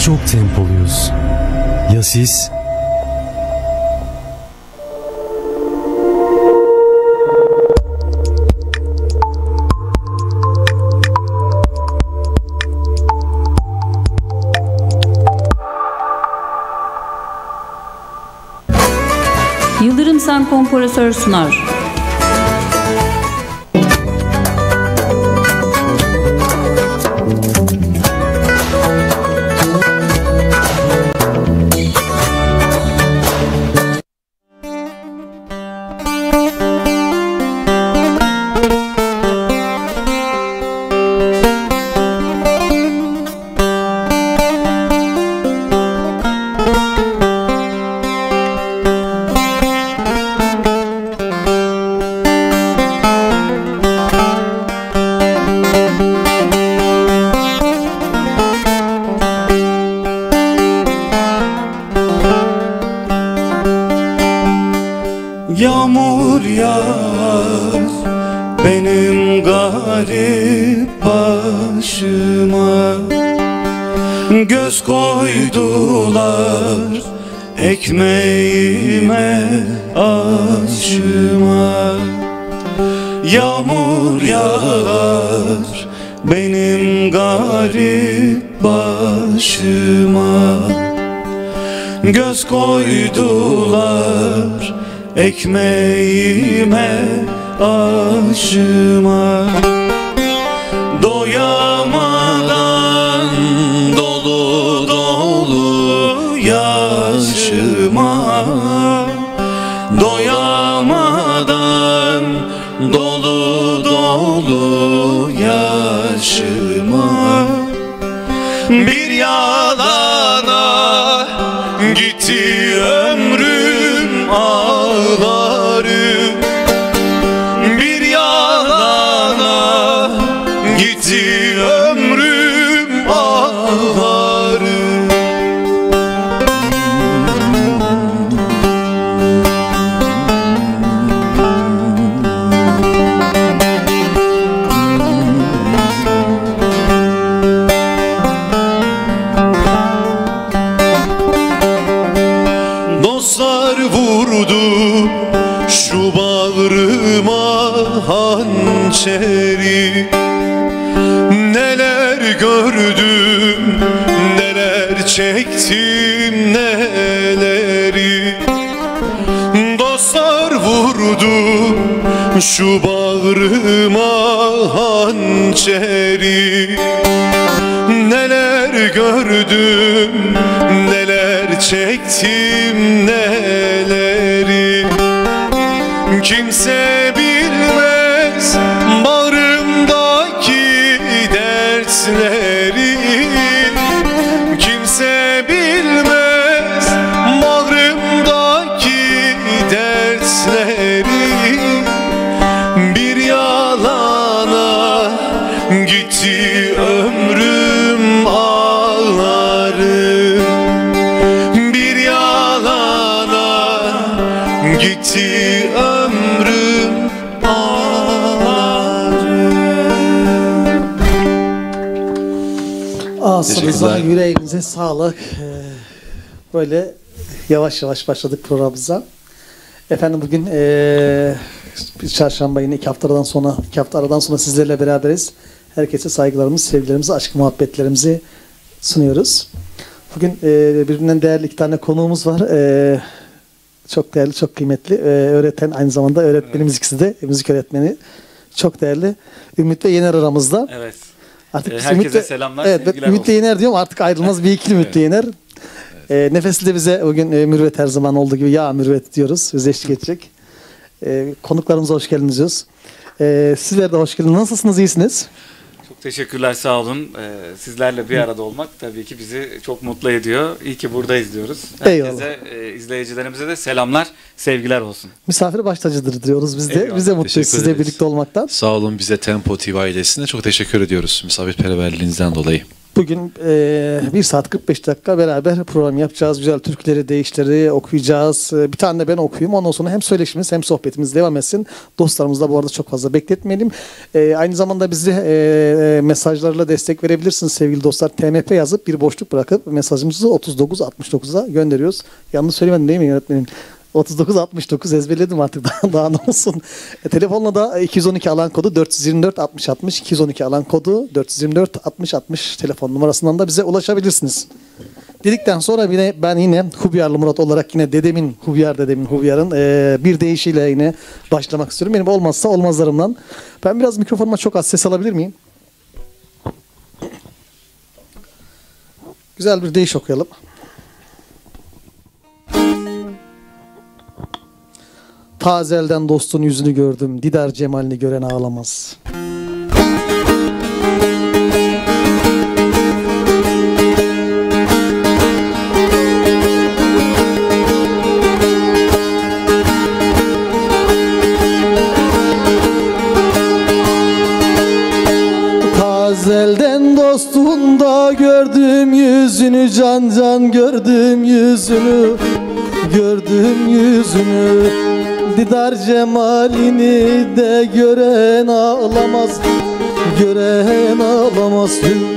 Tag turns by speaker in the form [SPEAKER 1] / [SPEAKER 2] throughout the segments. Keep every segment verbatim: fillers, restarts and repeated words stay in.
[SPEAKER 1] çok tempoluyuz. Ya siz?
[SPEAKER 2] Yıldırım Sen Kompresör sunar.
[SPEAKER 3] Yağmur yağar benim garip başıma, göz koydular ekmeğime aşıma. Yağmur yağar benim garip başıma, göz koydular ekmeğime aşıma. Doyamadan dolu dolu yaşıma, doyamadan dolu dolu yaşıma. Bir yalana gitti ömrüm ağlarım, bir yalana gitti ömrüm ağlarım. Dostlar vurdu şu bağrıma hançeri, neler gördüm, neler çektim, neleri. Dostlar vurdu şu bağrıma hançeri, neler gördüm, neler çektim, neleri. Kimse bilmez bağrımdaki dertleri, kimse bilmez bağrımdaki dertleri. Bir yalana gitti ömrüm ağlarım, bir yalana gitti ömrüm ağlarım.
[SPEAKER 4] Ağzınıza, yüreğinize sağlık. Ee, böyle yavaş yavaş başladık programımıza. Efendim bugün ee, bir çarşamba, yine iki haftadan sonra, iki hafta aradan sonra sizlerle beraberiz. Herkese saygılarımızı, sevgilerimizi, aşk muhabbetlerimizi sunuyoruz. Bugün e, birbirinden değerli iki tane konuğumuz var. E, çok değerli, çok kıymetli. E, öğreten, aynı zamanda öğretmenimiz, ikisi de müzik öğretmeni. Çok değerli. Ümit ve Yener aramızda.
[SPEAKER 5] Evet.
[SPEAKER 4] Artık
[SPEAKER 5] e, herkese
[SPEAKER 4] Ümit'le,
[SPEAKER 5] selamlar,
[SPEAKER 4] evet,
[SPEAKER 5] sevgiler
[SPEAKER 4] Ümit ve Yener diyorum, artık ayrılmaz bir ikili Ümit ve Yener.
[SPEAKER 5] Evet.
[SPEAKER 4] E, Nefesli de bize bugün e, Mürvet, her zaman olduğu gibi ya Mürvet diyoruz. Bize eşlik edecek. E, konuklarımıza hoş geldiniz diyoruz. E, sizler de hoş geldiniz. Nasılsınız, iyisiniz?
[SPEAKER 5] Çok teşekkürler, sağ olun. Ee, sizlerle bir arada olmak tabii ki bizi çok mutlu ediyor. İyi ki buradayız diyoruz. Herkese, e, izleyicilerimize de selamlar, sevgiler olsun.
[SPEAKER 4] Misafir baş tacıdır diyoruz biz de.
[SPEAKER 5] Eyvallah.
[SPEAKER 4] Biz de mutluyuz sizle birlikte olmaktan.
[SPEAKER 6] Sağ olun, bize Tempo T V ailesine çok teşekkür ediyoruz misafirperverliğinizden dolayı.
[SPEAKER 4] bugün e, bir saat kırk beş dakika beraber program yapacağız. Güzel türküleri, deyişleri okuyacağız. E, bir tane de ben okuyayım. Ondan sonra hem söyleşimiz hem sohbetimiz devam etsin. Dostlarımız da bu arada çok fazla bekletmeyelim. E, aynı zamanda bizi e, mesajlarla destek verebilirsiniz sevgili dostlar. T M P yazıp bir boşluk bırakıp mesajımızı otuz dokuz altmış dokuza gönderiyoruz. Yanlış söylemedim değil mi yönetmenim? otuz dokuz altmış dokuz ezberledim artık daha, daha ne olsun. E, telefonla da iki yüz on iki alan kodu dört yüz yirmi dört altmış altmış iki yüz on iki alan kodu dört yüz yirmi dört altmış altmış telefon numarasından da bize ulaşabilirsiniz. Dedikten sonra yine ben yine Hubyarlı Murat olarak yine dedemin, Hubyar dedemin, Hubyar'ın e, bir deyişiyle yine başlamak istiyorum. Benim olmazsa olmazlarımdan. Ben biraz mikrofonuma çok az ses alabilir miyim? Güzel bir deyiş okuyalım. Tazelden dostun yüzünü gördüm, Didar cemalini gören ağlamaz. Tazelden dostun da gördüm yüzünü, can can gördüm yüzünü, gördüm yüzünü. Didar cemalini de gören ağlamaz, gören ağlamaz.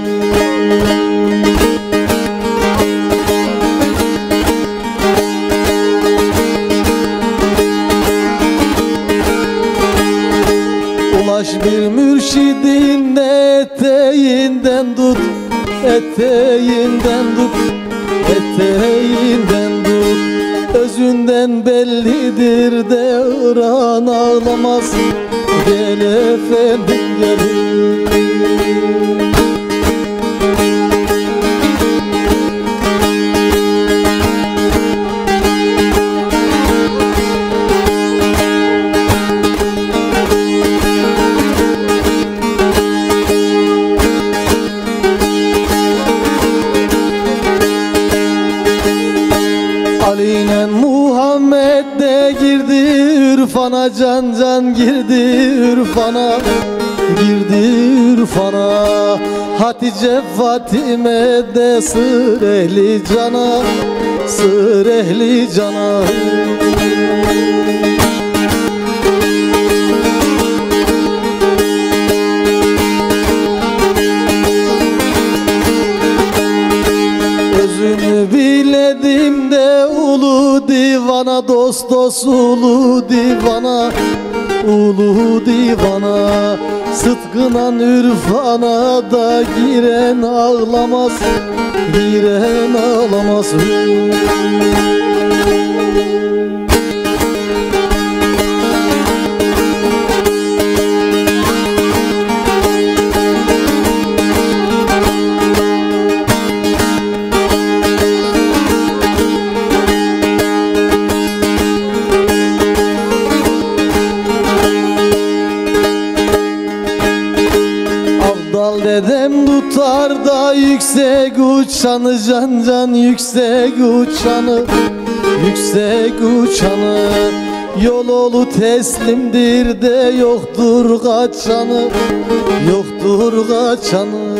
[SPEAKER 4] Ulaş bir mürşidin eteğinden tut, eteğinden tut, eteğinden tut. Özünden bellidir de ıran ağlamaz. Gel efendim gel. Ali'yle Muhammed de girdi ürfana, can can girdi ürfana, girdi ürfana. Hatice Fatime de sır ehli cana, sır ehli cana. Özünü biledim de ulu divana, dost dost ulu divana, ulu divana. Sıtkınan ürfana da giren ağlamaz, giren ağlamaz. Dedem tutar da yüksek uçanı, can can yüksek uçanı, yüksek uçanı. Yol olu teslimdir de yoktur kaçanı, yoktur kaçanı.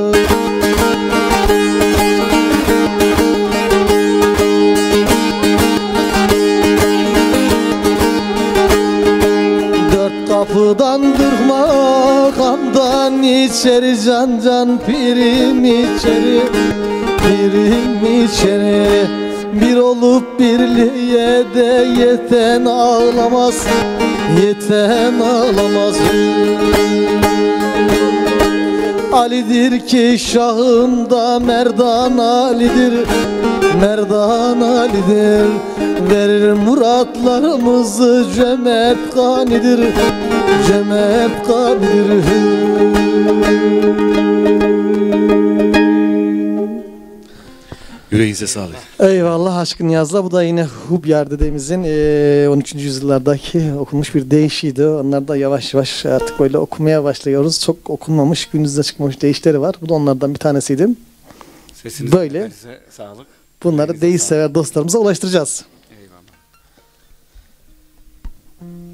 [SPEAKER 4] Dört kapıdan makamdan içeri, can can pirim içeri, pirim içeri. Bir olup birliğe de yeten ağlamaz, yeten ağlamaz. Ali'dir ki şahında Merdan Ali'dir, Merdan Ali'dir. Verir muratlarımızı cömert ganidir, cömert ganidir.
[SPEAKER 1] Yüreğinize sağlık.
[SPEAKER 4] Eyvallah aşkın yazla. Bu da yine Hubyar dedemizin on üçüncü yüzyıllardaki okunmuş bir deyişiydi. Onlar da yavaş yavaş artık böyle okumaya başlıyoruz. Çok okunmamış, günümüzde çıkmamış deyişleri var. Bu da onlardan bir tanesiydi.
[SPEAKER 5] Sesiniz
[SPEAKER 4] böyle
[SPEAKER 5] sağlık.
[SPEAKER 4] Bunları deyiş sever dostlarımıza ulaştıracağız.
[SPEAKER 5] Eyvallah.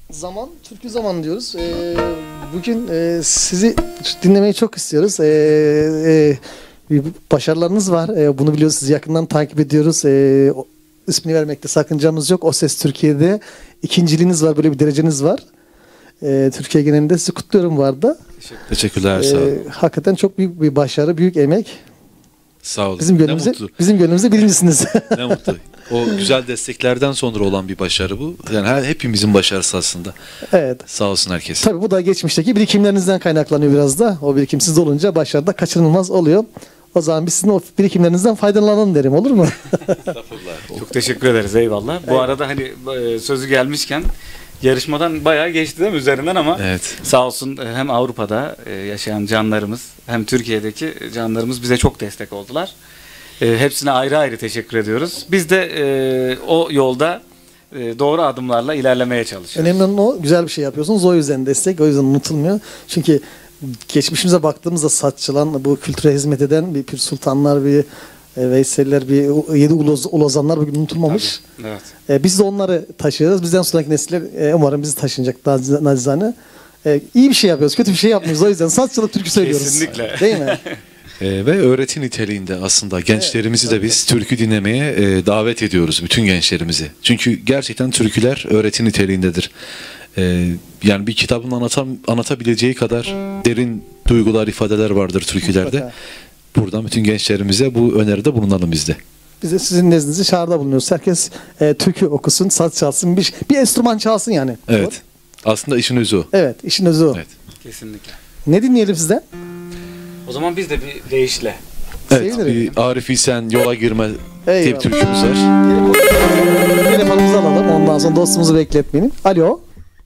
[SPEAKER 4] Zaman, türkü zaman diyoruz. Ee, bugün e, sizi dinlemeyi çok istiyoruz. Ee, e, bir başarılarınız var. Ee, bunu biliyoruz, sizi yakından takip ediyoruz. Ee, o, ismini vermekte sakıncamız yok. O Ses Türkiye'de ikinciliğiniz var, böyle bir dereceniz var. Ee, Türkiye genelinde sizi kutluyorum bu arada.
[SPEAKER 1] Teşekkürler, sağ olun.
[SPEAKER 4] Ee, hakikaten çok büyük bir başarı, büyük emek.
[SPEAKER 1] Sağ olun.
[SPEAKER 4] Bizim gönlümüze, bizim gönlümüze birincisiniz.
[SPEAKER 1] Ne mutlu. O güzel desteklerden sonra olan bir başarı bu. Yani her, hepimizin başarısı aslında.
[SPEAKER 4] Evet.
[SPEAKER 1] Sağ olsun herkes.
[SPEAKER 4] Tabii bu da geçmişteki birikimlerinizden kaynaklanıyor biraz da. O birikim sizde olunca başarı da kaçınılmaz oluyor. O zaman biz sizin o birikimlerinizden faydalanalım derim, olur mu?
[SPEAKER 5] Çok teşekkür ederiz, eyvallah. Bu
[SPEAKER 4] Evet.
[SPEAKER 5] arada hani e, sözü gelmişken yarışmadan bayağı geçti değil mi üzerinden ama
[SPEAKER 1] Evet.
[SPEAKER 5] sağ olsun e, hem Avrupa'da e, yaşayan canlarımız hem Türkiye'deki canlarımız bize çok destek oldular. E, hepsine ayrı ayrı teşekkür ediyoruz. Biz de e, o yolda e, doğru adımlarla ilerlemeye çalışıyoruz.
[SPEAKER 4] Önemli olan o, güzel bir şey yapıyorsunuz. O yüzden destek, o yüzden unutulmuyor. Çünkü geçmişimize baktığımızda saççılan, bu kültüre hizmet eden bir Pir Sultanlar, bir e, Veysel'ler, bir Yedi Uloz, Ulozanlar bugün unutulmamış.
[SPEAKER 5] Tabii, evet.
[SPEAKER 4] E, biz de onları taşıyoruz. Bizden sonraki nesiller e, umarım bizi taşıyacak naziz- nacizane. E, iyi bir şey yapıyoruz, kötü bir şey yapmıyoruz. O yüzden saççılık türkü söylüyoruz.
[SPEAKER 5] Kesinlikle.
[SPEAKER 4] Değil mi?
[SPEAKER 1] Ee, ve öğreti niteliğinde aslında gençlerimizi de biz türkü dinlemeye e, davet ediyoruz, bütün gençlerimizi. Çünkü gerçekten türküler öğreti niteliğindedir. Ee, yani bir kitabın anlatam, anlatabileceği kadar derin duygular, ifadeler vardır türkülerde.
[SPEAKER 4] Mutlaka.
[SPEAKER 1] Buradan bütün gençlerimize bu öneride bulunalım biz de.
[SPEAKER 4] Biz de sizin nezdinizde çağrıda bulunuyoruz. Herkes e, türkü okusun, saz çalsın, bir, bir enstrüman çalsın yani.
[SPEAKER 1] Evet. Aslında işin özü o.
[SPEAKER 4] Evet, işin özü o.
[SPEAKER 1] Evet.
[SPEAKER 5] Kesinlikle.
[SPEAKER 4] Ne dinleyelim sizden?
[SPEAKER 5] O zaman biz de bir deyişle.
[SPEAKER 1] Evet,
[SPEAKER 4] Sevinirim.
[SPEAKER 1] bir Arif İhsan yola girme diye bir
[SPEAKER 4] Eyvallah.
[SPEAKER 1] türkümüz var.
[SPEAKER 4] Telefonumuzu alalım, ondan sonra dostumuzu bekletmeyelim. Alo.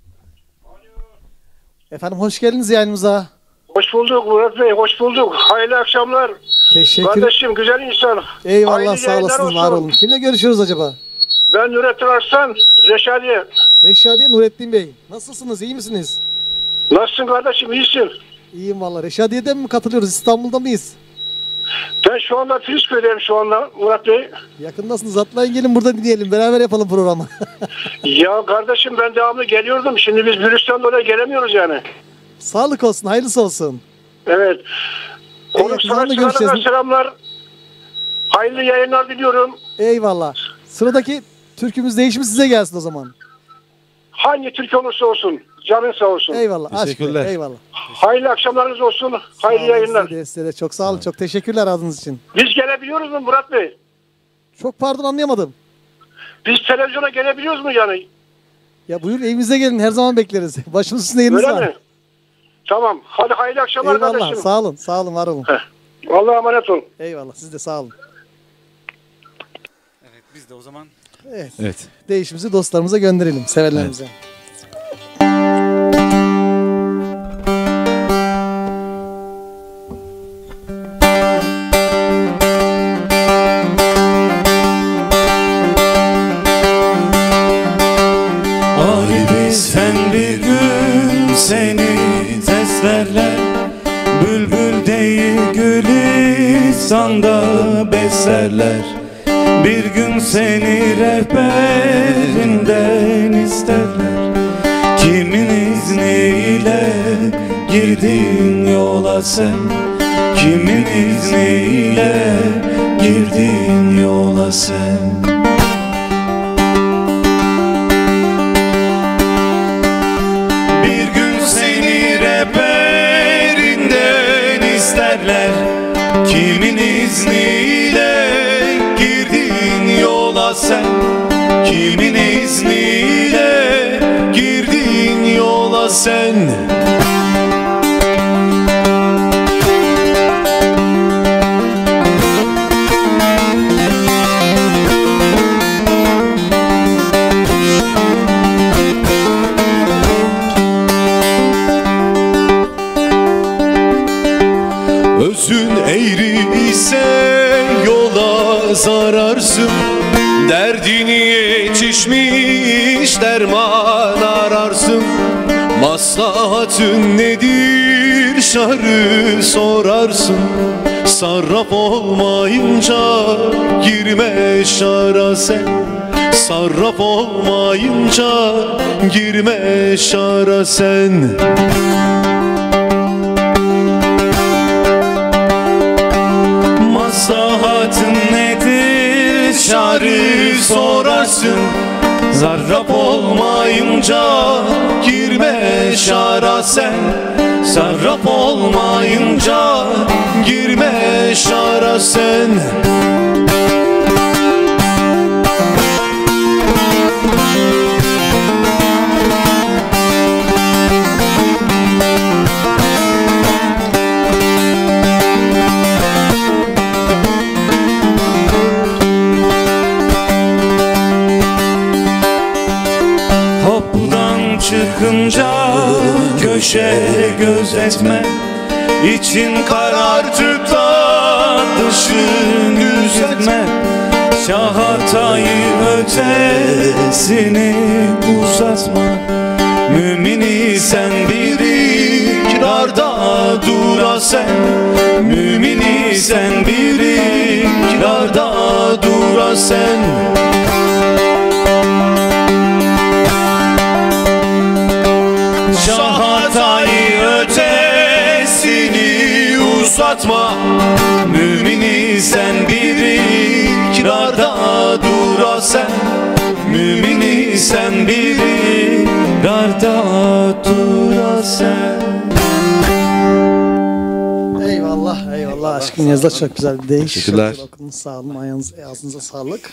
[SPEAKER 4] Efendim hoş geldiniz yayınımıza.
[SPEAKER 6] Hoş bulduk Murat Bey, hoş bulduk. Hayırlı akşamlar.
[SPEAKER 4] Teşekkür.
[SPEAKER 6] Kardeşim, güzel insan.
[SPEAKER 4] Eyvallah,
[SPEAKER 6] Hayırlı
[SPEAKER 4] sağ
[SPEAKER 6] yayınlar
[SPEAKER 4] olasınız, var olun. Kimle görüşüyoruz acaba?
[SPEAKER 6] Ben Nurettin Arslan, Reşadiye.
[SPEAKER 4] Reşadiye Nurettin Bey. Nasılsınız, iyi misiniz?
[SPEAKER 6] Nasılsın kardeşim, iyisin?
[SPEAKER 4] İyiyim valla. Reşadiye'den mi katılıyoruz? İstanbul'da mıyız?
[SPEAKER 6] Ben şu anda Filizköy'deyim şu anda Murat Bey.
[SPEAKER 4] Yakındasınız. Atlayın gelin burada dinleyelim. Beraber yapalım programı.
[SPEAKER 6] Ya kardeşim, ben devamlı geliyordum. Şimdi biz virüsten dolayı gelemiyoruz yani.
[SPEAKER 4] Sağlık olsun, hayırlısı olsun.
[SPEAKER 6] Evet. Konuk
[SPEAKER 4] yakın zamanda
[SPEAKER 6] sanatçılarına
[SPEAKER 4] görüşeceğiz.
[SPEAKER 6] selamlar. Hayırlı yayınlar diliyorum.
[SPEAKER 4] Eyvallah. Sıradaki türkümüz değişimi size gelsin o zaman.
[SPEAKER 6] Hangi Türk olursa olsun, canın sağ olsun.
[SPEAKER 4] Eyvallah. aşk
[SPEAKER 1] Teşekkürler.
[SPEAKER 4] olsun, eyvallah.
[SPEAKER 6] Hayırlı akşamlarınız olsun. Hayırlı
[SPEAKER 4] Sağ olun,
[SPEAKER 6] yayınlar.
[SPEAKER 4] Size de, size de çok sağ olun. Çok teşekkürler adınız için.
[SPEAKER 6] Biz gelebiliyoruz mu Murat Bey?
[SPEAKER 4] Çok pardon, anlayamadım.
[SPEAKER 6] Biz televizyona gelebiliyoruz mu yani?
[SPEAKER 4] Ya buyur, evimize gelin, her zaman bekleriz. Başımız üstünde yeriniz
[SPEAKER 6] Öyle
[SPEAKER 4] var.
[SPEAKER 6] mi? Tamam. Hadi hayırlı akşamlar
[SPEAKER 4] Eyvallah.
[SPEAKER 6] kardeşim.
[SPEAKER 4] Sağ olun. Sağ olun. Var olun.
[SPEAKER 6] Allah'a emanet olun.
[SPEAKER 4] Eyvallah. Siz de sağ olun.
[SPEAKER 5] Evet, biz de o zaman
[SPEAKER 4] Evet.
[SPEAKER 1] Evet.
[SPEAKER 4] Değişimizi dostlarımıza gönderelim. Sevenlerimize.
[SPEAKER 3] Aribi sen bir gün seni seslerler, bülbül değil Gülistan'da beslerler. Bir gün seni rehberinden isterler. Kimin izniyle girdin yola sen, kimin izniyle girdin yola sen. Bir gün seni rehberinden isterler. Kimin izniyle girdin yola sen, kimin izniyle girdin yola sen. Özün eğri ise yola zararsın, derdini yetişmiş derman ararsın. Maslahatın nedir şarı sorarsın, sarraf olmayınca girme şara sen, Sarraf olmayınca girme şara sen. Maslahatın nedir şarı sorarsın. Zarrab olmayınca girme şara sen. Sarraf olmayınca girme şara sen. Çıkınca köşe gözetme, için karartıp da dışın gözetme. Şahatayı ötesini uzatma. Mümini sen bir ikrarda dura sen. Mümini sen bir ikrarda dura sen. Şahatayı ötesini uzatma. Mümini sen bir ikrarda dura sen. Mümini sen bir ikrarda dura sen.
[SPEAKER 4] Eyvallah, eyvallah. Aşkın yazıda çok güzel bir deyiş.
[SPEAKER 1] Teşekkürler.
[SPEAKER 4] Çok okudunuz, sağ olun. Ayağınız, ağzınıza sağlık.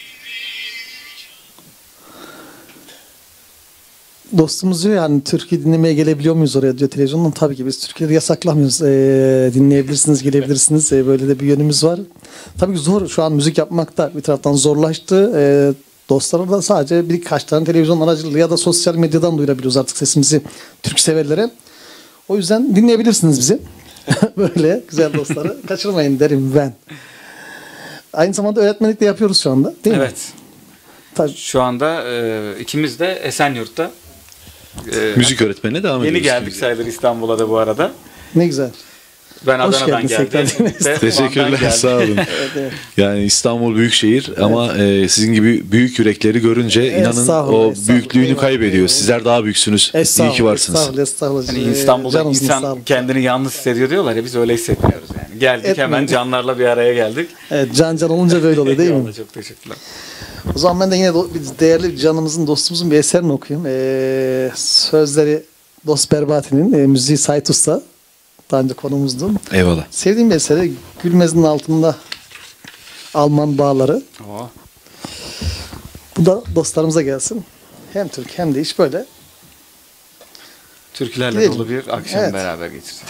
[SPEAKER 4] Dostumuz diyor yani türkü dinlemeye gelebiliyor muyuz oraya diyor televizyondan. Tabii ki biz Türkiye'de yasaklamıyoruz. Ee, dinleyebilirsiniz, gelebilirsiniz. Ee, böyle de bir yönümüz var. Tabii ki zor şu an müzik yapmak da bir taraftan zorlaştı. Ee, dostlara da sadece birkaç tane televizyon aracılığıyla ya da sosyal medyadan duyurabiliyoruz artık sesimizi Türk severlere. O yüzden dinleyebilirsiniz bizi. Böyle güzel dostları kaçırmayın derim ben. Aynı zamanda öğretmenlik de yapıyoruz şu anda değil mi?
[SPEAKER 5] Evet.
[SPEAKER 4] Tabii.
[SPEAKER 5] Şu anda e, ikimiz de Esenyurt'ta. E,
[SPEAKER 1] Müzik öğretmenine devam
[SPEAKER 5] Yeni
[SPEAKER 1] ediyoruz.
[SPEAKER 5] geldik sayılır İstanbul'a da bu arada.
[SPEAKER 4] Ne güzel.
[SPEAKER 5] Ben
[SPEAKER 4] Hoş
[SPEAKER 5] Adana'dan
[SPEAKER 4] geldiniz
[SPEAKER 5] geldim.
[SPEAKER 4] tekrar.
[SPEAKER 5] Ve
[SPEAKER 1] Teşekkürler,
[SPEAKER 5] Van'dan geldim.
[SPEAKER 1] sağ olun.
[SPEAKER 4] Evet, evet.
[SPEAKER 1] Yani İstanbul büyük şehir ama e, sizin gibi büyük yürekleri görünce inanın
[SPEAKER 4] Estağfurullah,
[SPEAKER 1] o
[SPEAKER 4] estağfurullah.
[SPEAKER 1] büyüklüğünü
[SPEAKER 4] Eyvallah,
[SPEAKER 1] kaybediyor.
[SPEAKER 4] eyvallah.
[SPEAKER 1] Sizler daha büyüksünüz. İyi
[SPEAKER 4] Estağfurullah,
[SPEAKER 1] ki varsınız.
[SPEAKER 4] Estağfurullah, estağfurullah.
[SPEAKER 5] Hani
[SPEAKER 4] Ee,
[SPEAKER 5] İstanbul'da
[SPEAKER 4] canınızın
[SPEAKER 5] insan
[SPEAKER 4] sağlığı.
[SPEAKER 5] kendini yalnız hissediyor diyorlar ya, biz öyle hissetmiyoruz yani. Geldik
[SPEAKER 4] Etmeyin.
[SPEAKER 5] hemen canlarla bir araya geldik.
[SPEAKER 4] Evet, can can olunca böyle oluyor değil mi?
[SPEAKER 5] Eyvallah, çok teşekkürler.
[SPEAKER 4] O zaman ben de yine do- bir değerli canımızın, dostumuzun bir eserini okuyayım. Ee, sözleri Dost Berbati'nin, e, müziği Sait Usta. Daha önce konumuzdu.
[SPEAKER 1] Eyvallah.
[SPEAKER 4] Sevdiğim bir eseri Gülmez'in altında Alman bağları.
[SPEAKER 5] Oo.
[SPEAKER 4] Bu da dostlarımıza gelsin. Hem Türk hem de iş böyle.
[SPEAKER 5] Türkülerle
[SPEAKER 4] Gidelim.
[SPEAKER 5] dolu bir akşam
[SPEAKER 4] Evet.
[SPEAKER 5] beraber geçireceğiz.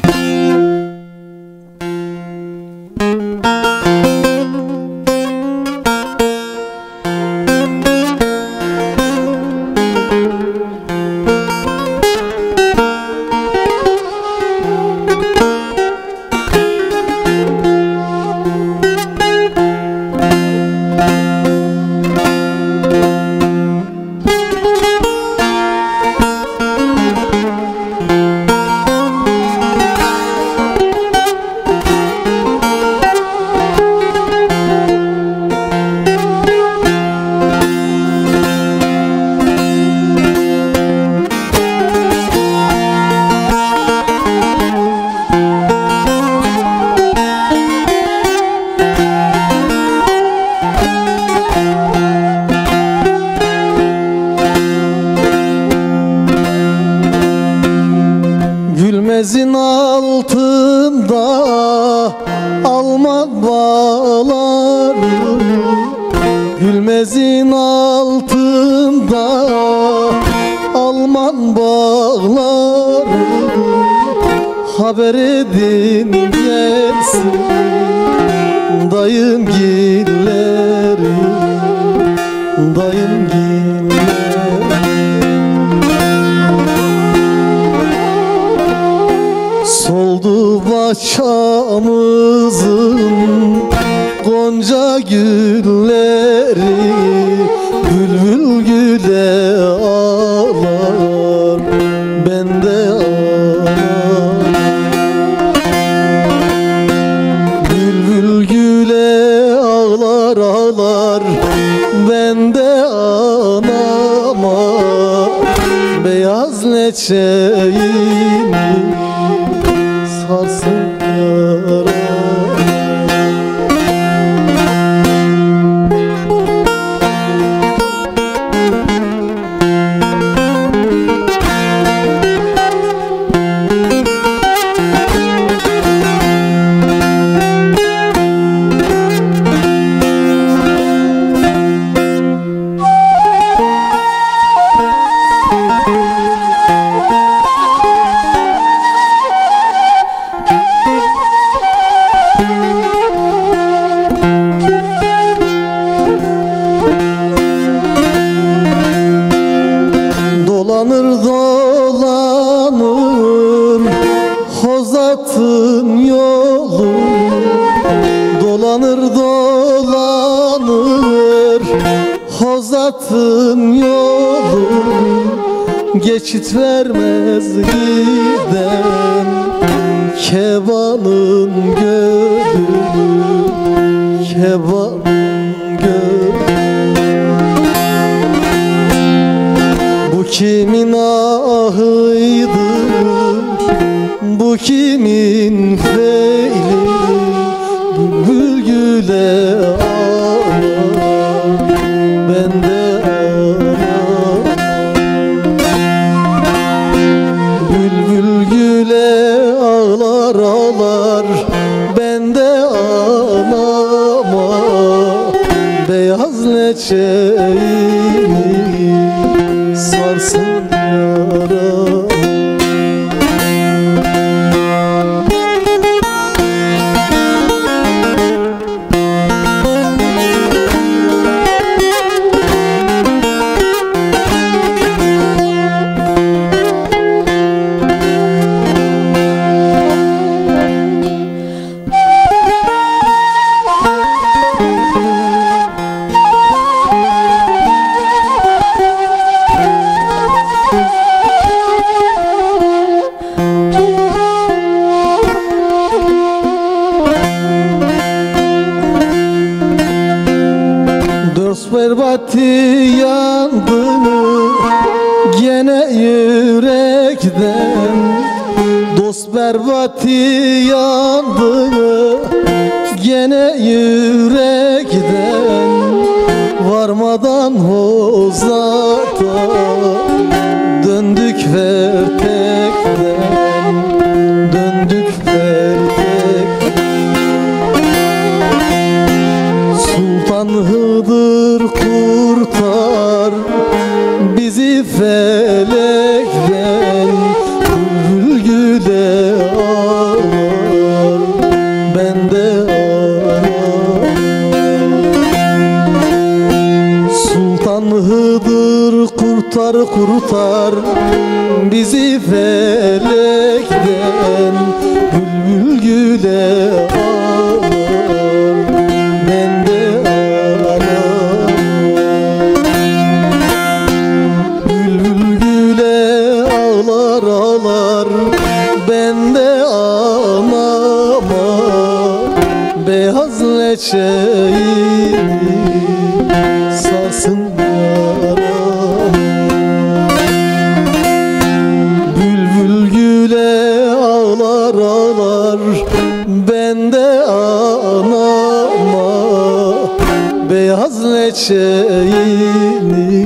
[SPEAKER 4] Gülmez'in altında Alman bağlar. Gülmez'in altında Alman bağlar. Haber edin gelsin dayım gilleri, dayım gilleri. Soldu başamızın gonca gülleri, bülbül güle ağlar, ben de ağlar. Bülbül güle ağlar ağlar, ben de beyaz leçeğini sarsın yara. Dolanır dolanır Hozat'ın yolu, dolanır dolanır Hozat'ın yolu, geçit vermez giden Kebanın gölü, Kebanın gölü. Bu kimin ahıydı, bu kimin feyli, bülbüle ağlar, ben de ağlar. Bülbül güle ağlar ağlar, ben de ağlama, beyaz leçeğini sarsın yara. Dost berbati yandı gene yürekten, dost berbati yandı gene yürekten, varmadan Hozat'a döndük vertekten, döndük vertekten. Sultan Hıdır kurtar bizi felekten, bülbüle ağlar, ben de ağlar. Sultan Hıdır kurtar kurtar bizi felekten, bülbüle ağlar, ben de ağlar. Bülbül güle ağlar ağlar, ben de ağlama, beyaz leçeğini sarsın yara. Bülbül güle ağlar ağlar, ben de ağlama, beyaz leçeğini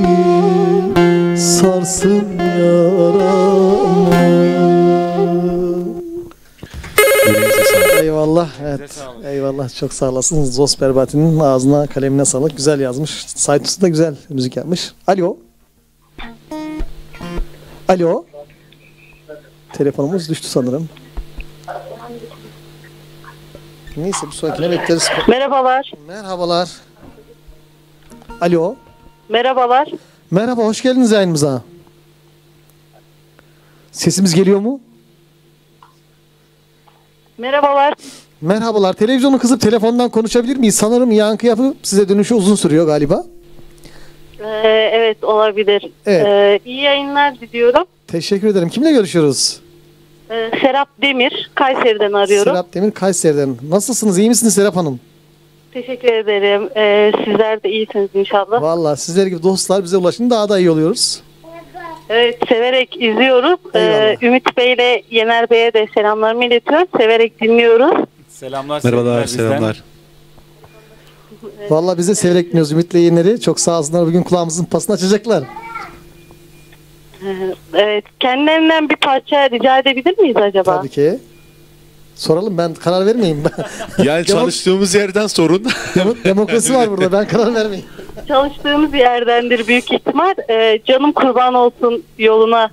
[SPEAKER 4] sarsın yarama. Eyvallah. Evet. Eyvallah. Çok sağ olasın. Zos Berbati'nin ağzına, kalemine sağlık. Güzel yazmış. Sait Usta da güzel müzik yapmış. Alo. Alo. Telefonumuz düştü sanırım. Neyse, bu sonrakine bekleriz.
[SPEAKER 7] Merhabalar.
[SPEAKER 4] Merhabalar. Alo.
[SPEAKER 7] Merhabalar.
[SPEAKER 4] Merhaba, hoş geldiniz yayınımıza. Sesimiz geliyor mu?
[SPEAKER 7] Merhabalar.
[SPEAKER 4] Merhabalar. Televizyonu kısıp telefondan konuşabilir miyiz? Sanırım yankı yapıp size dönüşü uzun sürüyor galiba.
[SPEAKER 7] Ee, evet, olabilir.
[SPEAKER 4] Evet.
[SPEAKER 7] Ee, iyi yayınlar diliyorum.
[SPEAKER 4] Teşekkür ederim. Kimle görüşüyoruz?
[SPEAKER 7] Ee, Serap Demir, Kayseri'den arıyorum.
[SPEAKER 4] Serap Demir, Kayseri'den. Nasılsınız? İyi misiniz Serap Hanım?
[SPEAKER 7] Teşekkür ederim. Ee, sizler de iyisiniz inşallah.
[SPEAKER 4] Vallahi sizler gibi dostlar bize ulaşın, daha da iyi oluyoruz.
[SPEAKER 7] Evet, severek izliyoruz. Ee,
[SPEAKER 4] Eyvallah.
[SPEAKER 7] Ümit Bey ile Yener Bey'e de selamlarımı iletiyorum. Severek dinliyoruz.
[SPEAKER 5] Selamlar.
[SPEAKER 1] Merhabalar,
[SPEAKER 5] sevgiler bizden.
[SPEAKER 1] selamlar.
[SPEAKER 4] Vallahi biz de severek dinliyoruz Ümit'le Yener'i. Çok sağ olsunlar. Bugün kulağımızın pasını açacaklar.
[SPEAKER 7] Ee, Evet, kendilerinden bir parça rica edebilir miyiz acaba?
[SPEAKER 4] Tabii ki. Soralım, ben karar vermeyeyim.
[SPEAKER 1] Yani çalıştığımız yerden sorun.
[SPEAKER 4] Demo- Demokrasi var burada, ben karar vermeyeyim.
[SPEAKER 7] Çalıştığımız yerdendir büyük ihtimal. Ee, canım kurban olsun yoluna.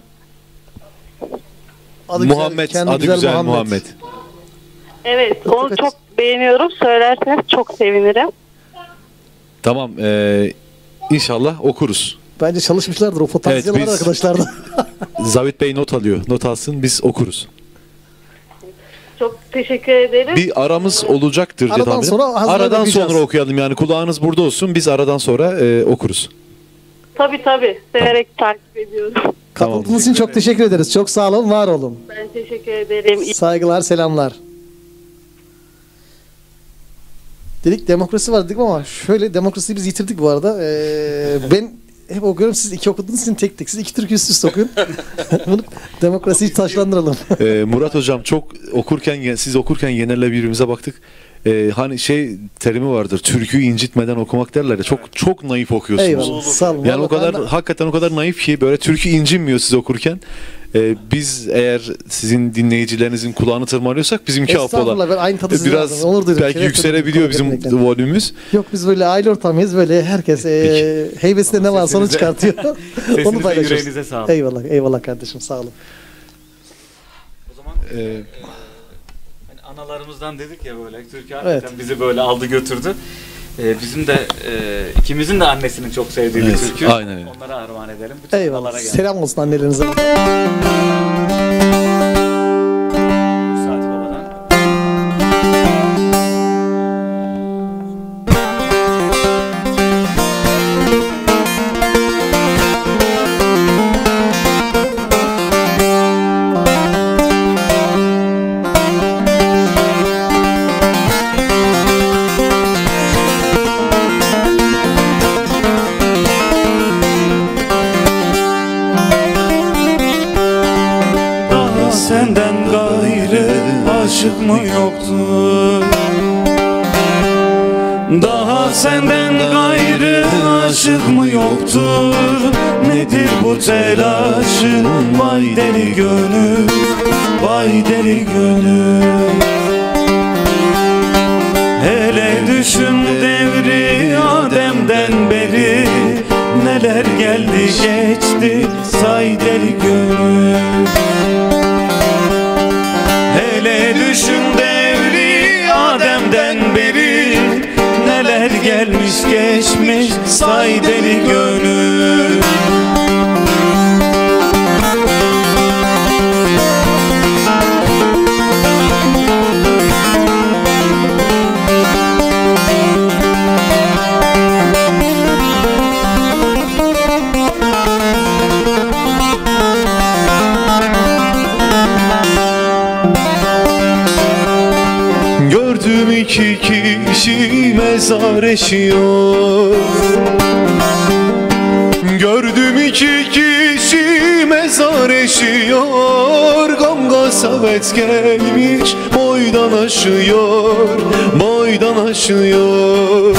[SPEAKER 4] Adı güzel,
[SPEAKER 1] Muhammed,
[SPEAKER 4] kendi
[SPEAKER 1] adı güzel, Muhammed.
[SPEAKER 7] Evet, onu
[SPEAKER 4] Evet.
[SPEAKER 7] çok beğeniyorum. Söylerseniz çok sevinirim.
[SPEAKER 1] Tamam, e, inşallah okuruz.
[SPEAKER 4] Bence çalışmışlardır, o potansiyel
[SPEAKER 1] Evet,
[SPEAKER 4] var
[SPEAKER 1] biz-
[SPEAKER 4] arkadaşlarda.
[SPEAKER 1] Zavit Bey not alıyor. Not alsın, biz okuruz.
[SPEAKER 7] Çok teşekkür ederim.
[SPEAKER 1] Bir aramız olacaktır diye
[SPEAKER 4] Aradan
[SPEAKER 1] tahmin ediyorum.
[SPEAKER 4] sonra hazırlayıp
[SPEAKER 1] Aradan
[SPEAKER 4] okuyacağız.
[SPEAKER 1] sonra okuyalım, yani kulağınız burada olsun, biz aradan sonra e, okuruz.
[SPEAKER 7] Tabii tabii. Severek takip ediyorum.
[SPEAKER 4] Katıldığınız için çok teşekkür ederiz. Çok sağ olun, var olun.
[SPEAKER 7] Ben teşekkür ederim.
[SPEAKER 4] Saygılar, selamlar. Dedik demokrasi var dedik ama şöyle, demokrasiyi biz yitirdik bu arada. Ee, ben hep okuyorum, siz iki okudunuz için tek tek. Siz iki türkü üst üste okuyun. Bunu demokrasiyi taşlandıralım.
[SPEAKER 1] E, Murat Hocam, çok okurken, siz okurken Yener'le birbirimize baktık. E, hani şey terimi vardır, türküyü incitmeden okumak derler ya, çok çok naif okuyorsunuz.
[SPEAKER 4] Eyvallah. Sağ olun.
[SPEAKER 1] Yani o
[SPEAKER 4] Vallahi
[SPEAKER 1] kadar
[SPEAKER 4] ben-
[SPEAKER 1] hakikaten o kadar naif ki böyle türkü incinmiyor siz okurken. Ee, biz eğer sizin dinleyicilerinizin kulağını tırmalıyorsak bizimki
[SPEAKER 4] Estağfurullah,
[SPEAKER 1] affola.
[SPEAKER 4] ben aynı tadı size
[SPEAKER 1] Biraz
[SPEAKER 4] aldım. Onur duydum,
[SPEAKER 1] belki
[SPEAKER 4] şeref
[SPEAKER 1] yükselebiliyor
[SPEAKER 4] duydum,
[SPEAKER 1] bizim
[SPEAKER 4] kabul etmekten.
[SPEAKER 1] volümümüz.
[SPEAKER 4] Yok, biz böyle aile ortamıyız, böyle herkes e, heybesinde ne varsa onu
[SPEAKER 5] Sesinize-
[SPEAKER 4] çıkartıyor.
[SPEAKER 5] Sesinize,
[SPEAKER 4] Onu paylaşıyoruz.
[SPEAKER 5] yüreğinize sağlık.
[SPEAKER 4] Eyvallah, eyvallah kardeşim, sağ olun.
[SPEAKER 5] O zaman
[SPEAKER 1] Ee,
[SPEAKER 5] hani analarımızdan dedik ya, böyle Türkiye
[SPEAKER 4] Evet.
[SPEAKER 5] hakikaten bizi böyle aldı götürdü. Ee, bizim de e, ikimizin de annesinin çok sevdiği
[SPEAKER 1] Evet,
[SPEAKER 5] bir türkü.
[SPEAKER 1] aynen öyle.
[SPEAKER 5] Onlara armağan edelim. Bütün
[SPEAKER 4] Eyvallah.
[SPEAKER 5] analara gelsin.
[SPEAKER 4] Selam olsun annelerinize.
[SPEAKER 5] Saati Baba'dan.
[SPEAKER 3] Daha senden gayrı aşık mı yoktur? Daha senden gayrı aşık mı yoktur? Nedir bu telaşın? Vay deli gönül, vay deli gönül. Hele düşün devri Adem'den beri, neler geldi geçti say deli gönül. Hele düşün devri Adem'den beri, neler gelmiş geçmiş say deli gönül. Gördüm iki kişi mezar eşiyor. Gördüm iki kişi mezar eşiyor. Gonga savet gelmiş boydan aşıyor, boydan aşıyor.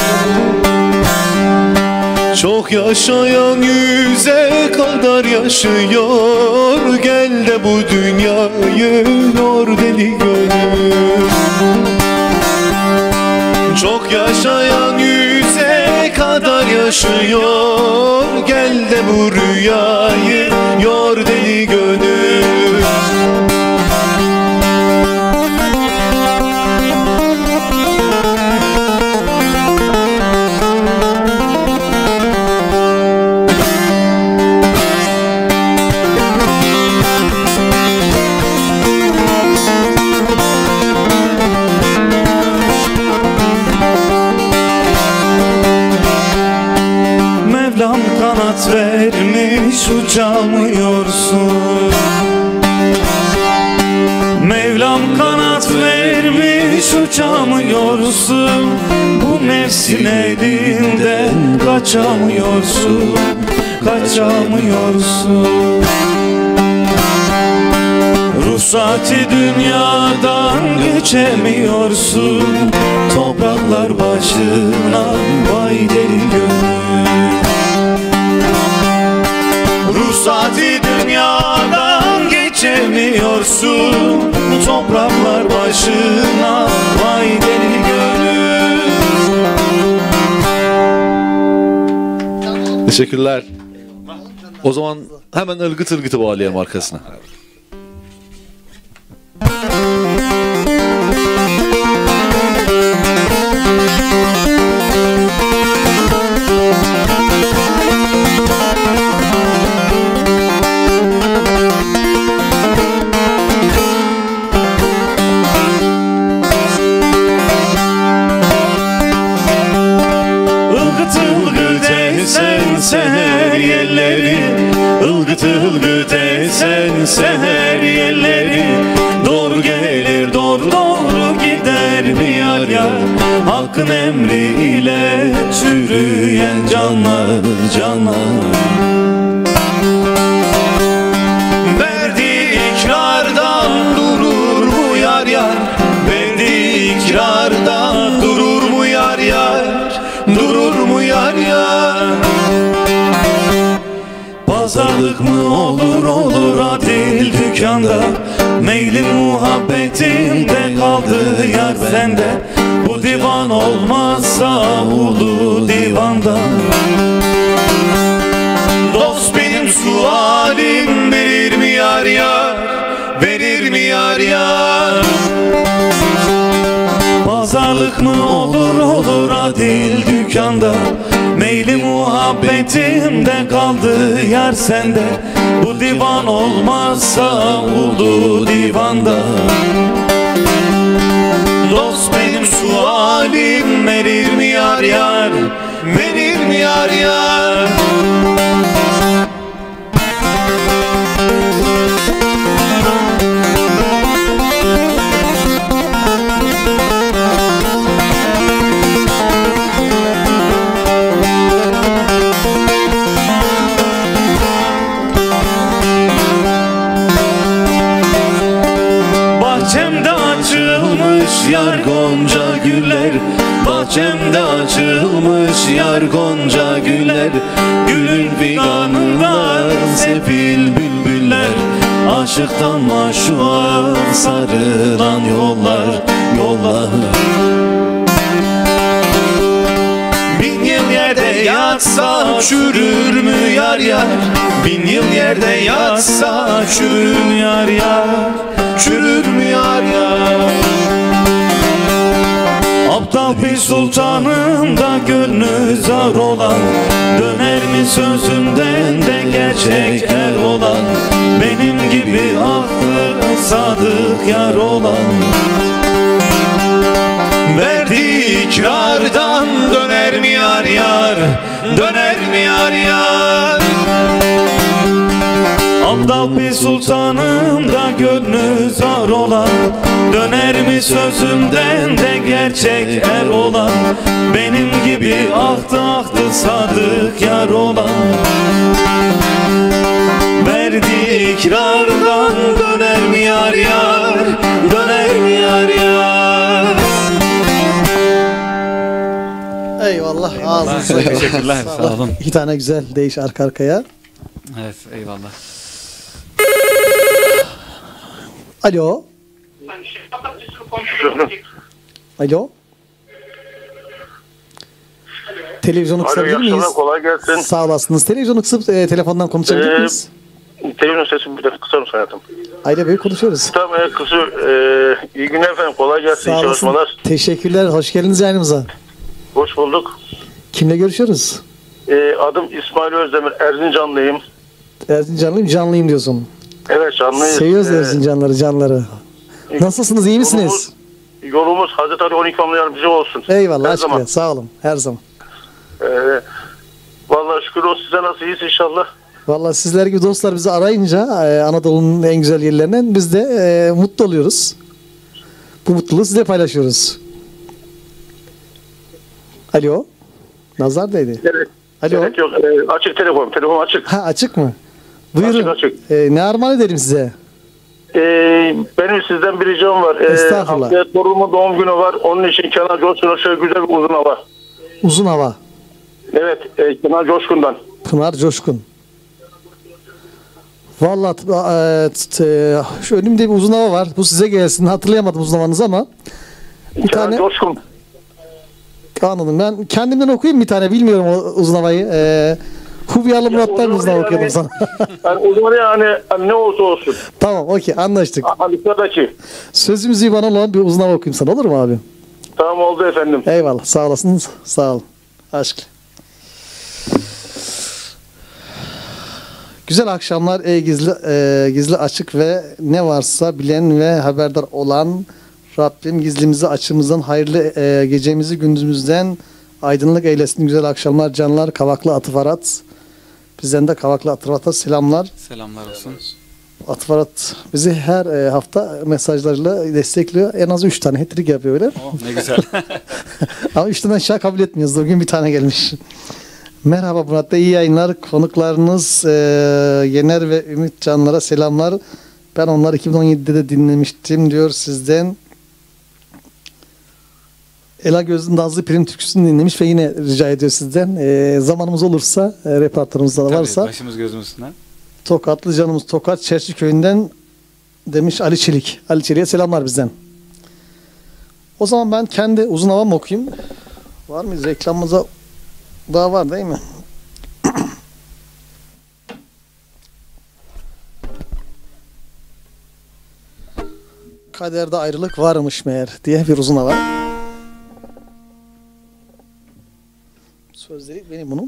[SPEAKER 3] Çok yaşayan yüze kadar yaşıyor. Gel de bu dünyayı yor deli gönül. Çok yaşayan yüze kadar yaşıyor. Gel de bu rüyayı yor deli gönül. Mevlam kanat vermiş uçamıyorsun. Mevlam kanat vermiş uçamıyorsun. Bu nefsin elinden kaçamıyorsun. kaçamıyorsun. Ruhsati dünyadan geçemiyorsun. Topraklar başına vay deli gönül. Ruhsati dünyadan geçemiyorsun. Topraklar başına vay deli gönül.
[SPEAKER 1] Teşekkürler. O zaman hemen ılgıt ılgıtı bağlayalım arkasına.
[SPEAKER 3] Ilgıt ılgıt esen seher yerleri, ılgıt ılgıt esen seher yerleri. Doğru gelir doğru doğru gider mi yar yar? Hakkın emriyle çürüyen canlar canlar. Verdiği ikrardan durur mu yar yar? Verdiği ikrardan durur mu yar yar? Durur mu yar yar? Pazarlık mı olur olur adil dükkanda? Meylim muhabbetimde kaldı yar sende. Bu divan olmazsa ulu divanda. Dost benim sualim verir mi yar yar? Verir mi yar yar? Pazarlık mı olur olur adil dükkanda? Meyli muhabbetimde kaldı yar sende. Bu divan olmazsa ulu divanda. Dost benim sualim verir mi yar yar? Verir mi yar yar? Bahçemde açılmış yar gonca güller. Bahçemde açılmış yar gonca güller. Gülün figanlar sefil bülbüller. Aşıktan maşuğa sarılan yollar yollar. Bin yıl yerde yatsa çürür mü yar yar? Bin yıl yerde yatsa çürür mü yar yar? Çürür mü yar yar? Aptal bir sultanım da gönlü zar olan. Döner mi sözünden de gerçek er olan? Benim gibi aklı sadık yar olan. Verdiği ikrardan döner mi yar yar? Döner mi yar yar? Aptal bir sultanım da gönlü zar olan. Döner mi sözümden de gerçek er olan? Benim gibi ahtı ahtı sadık yar olan. Verdiği ikrardan döner mi yar yar? Döner mi yar yar?
[SPEAKER 4] Eyvallah. Ağzınıza
[SPEAKER 5] Teşekkürler. Sağ olun.
[SPEAKER 4] İki tane güzel değiş arka arkaya.
[SPEAKER 5] Evet, eyvallah.
[SPEAKER 4] Alo. Alo. Televizyonu kısabilir
[SPEAKER 6] Alo, iyi
[SPEAKER 4] miyiz?
[SPEAKER 6] akşamlar, kolay gelsin.
[SPEAKER 4] Sağ olasınız. Televizyonu kısıp e, telefondan konuşabilir
[SPEAKER 6] Ee,
[SPEAKER 4] miyiz?
[SPEAKER 6] Televizyon sesini bir de kısar mısın hayatım?
[SPEAKER 4] Ayda Bey konuşuyoruz.
[SPEAKER 6] Tamam, e, kısır. E, iyi günler efendim, kolay gelsin, iyi
[SPEAKER 4] Sağ olasın.
[SPEAKER 6] çalışmalar.
[SPEAKER 4] Teşekkürler. Hoş geldiniz yayınımıza.
[SPEAKER 6] Hoş bulduk.
[SPEAKER 4] Kimle görüşüyoruz?
[SPEAKER 6] E, adım İsmail Özdemir, Erzincanlıyım.
[SPEAKER 4] Erzincanlıyım, canlıyım diyorsun.
[SPEAKER 6] Evet, canlıyız.
[SPEAKER 4] Seviyoruz
[SPEAKER 6] E,
[SPEAKER 4] Erzincanları, canları. Nasılsınız, iyi misiniz?
[SPEAKER 6] Yolumuz, yolumuz Hazreti Ali on iki imamlı yardımcı olsun.
[SPEAKER 4] Eyvallah,
[SPEAKER 6] Her
[SPEAKER 4] aşkına.
[SPEAKER 6] zaman.
[SPEAKER 4] Sağ olun, her zaman.
[SPEAKER 6] E, vallahi şükür olsun, size nasıl, iyiyiz inşallah.
[SPEAKER 4] Vallahi sizler gibi dostlar bizi arayınca e, Anadolu'nun en güzel yerlerinden biz de e, mutlu oluyoruz. Bu mutluluğu size paylaşıyoruz. Alo. Nazar değdi.
[SPEAKER 6] Evet.
[SPEAKER 4] Alo.
[SPEAKER 6] Gerek yok. Ee, açık telefon. Telefon açık.
[SPEAKER 4] Ha, açık mı? Buyurun.
[SPEAKER 6] Açık, açık.
[SPEAKER 4] Ee, ne armağan ederim size?
[SPEAKER 6] Ee, benim sizden bir ricam var. Ee,
[SPEAKER 4] Estağfurullah.
[SPEAKER 6] haftaya torunumun doğum günü var. Onun için Kenan Coşkun'a şöyle güzel bir uzun hava.
[SPEAKER 4] Uzun hava.
[SPEAKER 6] Evet. E, Kenan Coşkun'dan.
[SPEAKER 4] Pınar Coşkun. Vallahi e, t- e, şu önümde bir uzun hava var. Bu size gelsin. Hatırlayamadım uzun havanızı ama. Bir
[SPEAKER 6] Kenan
[SPEAKER 4] tane
[SPEAKER 6] Coşkun.
[SPEAKER 4] anladım. Ben kendimden okuyayım bir tane. Bilmiyorum o uzun havayı. E, Hubyalı Murat'tan
[SPEAKER 6] uzun
[SPEAKER 4] uzun hava
[SPEAKER 6] yani-
[SPEAKER 4] okuyordum sana.
[SPEAKER 6] Yani uzun yani hani ne olsa olsun.
[SPEAKER 4] Tamam, okey, anlaştık.
[SPEAKER 6] Amerika'daki.
[SPEAKER 4] Sözümüzü bana olan bir uzun hava okuyayım sana, olur mu abi?
[SPEAKER 6] Tamam oldu efendim.
[SPEAKER 4] Eyvallah, sağ olasınız. Sağ olun. Aşk. Güzel akşamlar ey gizli e, gizli açık ve ne varsa bilen ve haberdar olan Rabbim gizlimizi açımızdan, hayırlı e, gecemizi gündüzümüzden aydınlık eylesin. Güzel akşamlar canlar. Kavaklı Atıfarat. Bizden de Kavaklı Atıfarat'a selamlar.
[SPEAKER 5] Selamlar olsun.
[SPEAKER 4] Atıfarat bizi her e, hafta mesajlarıyla destekliyor. En az üç tane hat-trick yapıyor öyle.
[SPEAKER 5] Oh, ne güzel.
[SPEAKER 4] Ama üçten aşağı kabul etmiyoruz. Bugün bir tane gelmiş. Merhaba Murat Bey, iyi yayınlar. Konuklarınız e, Yener ve Ümit Canlar'a selamlar. Ben onları iki bin on yedide de dinlemiştim diyor sizden. Ela Göz'ün Nazlı Prim türküsünü dinlemiş ve yine rica ediyor sizden. E, zamanımız olursa, e, repertuarımızda da
[SPEAKER 5] Tabii,
[SPEAKER 4] varsa.
[SPEAKER 5] başımız gözümüz üstüne. Tokatlı
[SPEAKER 4] Canımız Tokat Çerçi Köyü'nden demiş Ali Çelik. Ali Çelik'e selamlar bizden. O zaman ben kendi uzun havam okuyayım. Var mı? Reklamımıza daha var değil mi? Kaderde ayrılık varmış meğer diye bir uzun hava. Sözleri benim bunun.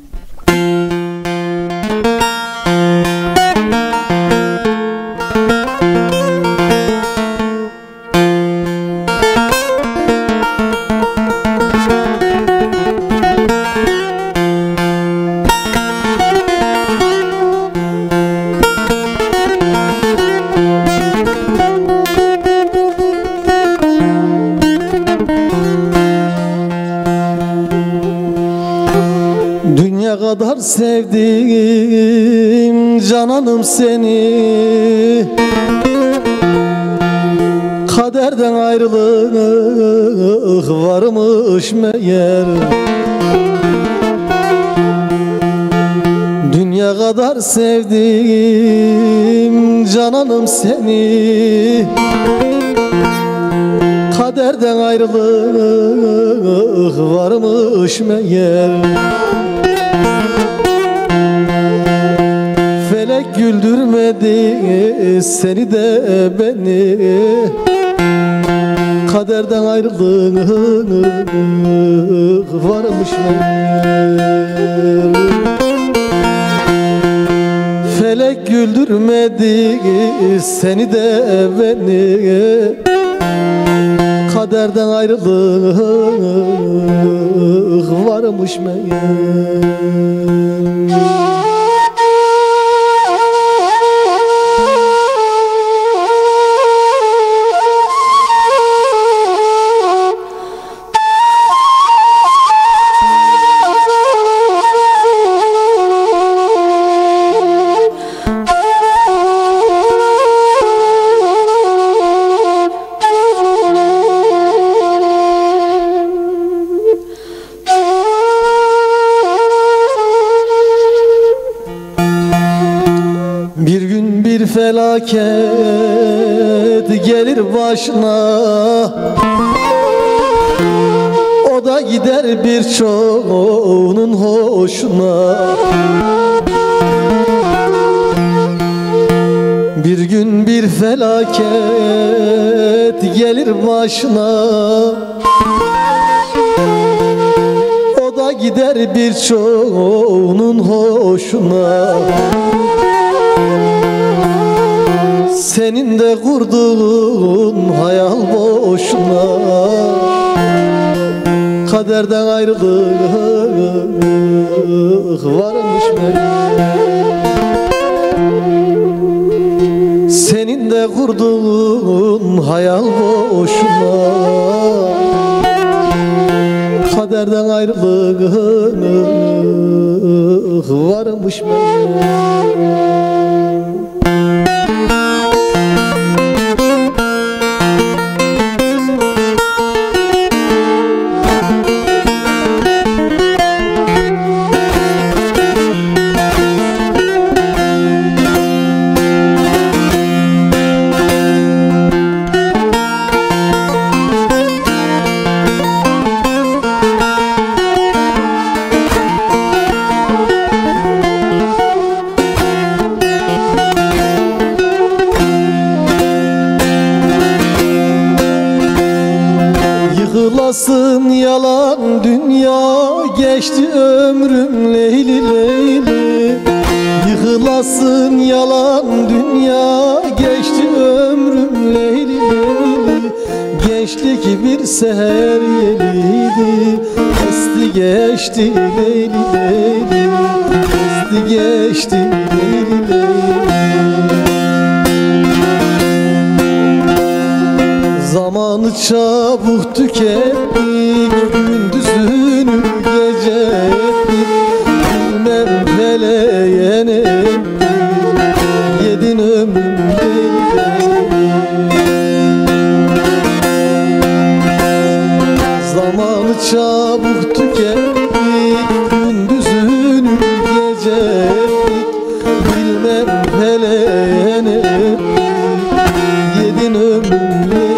[SPEAKER 4] Dünya kadar sevdim cananım seni, kaderden ayrılık varmış meğer. Dünya kadar sevdim cananım seni, kaderden ayrılık varmış meğer. Felek güldürmedi seni de beni, kaderden ayrılık varmış meğer. Felek güldürmedi seni de beni, kaderden ayrılık varmış meğer. Bir gün bir felaket gelir başına, o da gider birçoğunun hoşuna. Bir gün bir felaket gelir başına, o da gider birçoğunun hoşuna. Senin de kurduğun hayal boşuna, kaderden ayrılık varmış meğer. Senin de kurduğun hayal boşuna, kaderden ayrılık varmış benim. Yıkılasın yalan dünya, geçti ömrüm leyli leyli. Yıkılasın yalan dünya, geçti ömrüm leyli leyli. Gençlik bir seher yeliydi, esti geçti leyli leyli. Esti geçti leyli leyli. Zamanı çabuk tükettik, gündüzünü gece ettik. Bilmem feleğe ne ettik, yedin ömrüm leyli. Zamanı çabuk tükettik, gündüzünü gece ettik. Bilmem feleğe ne ettik, yedin ömrüm leyli.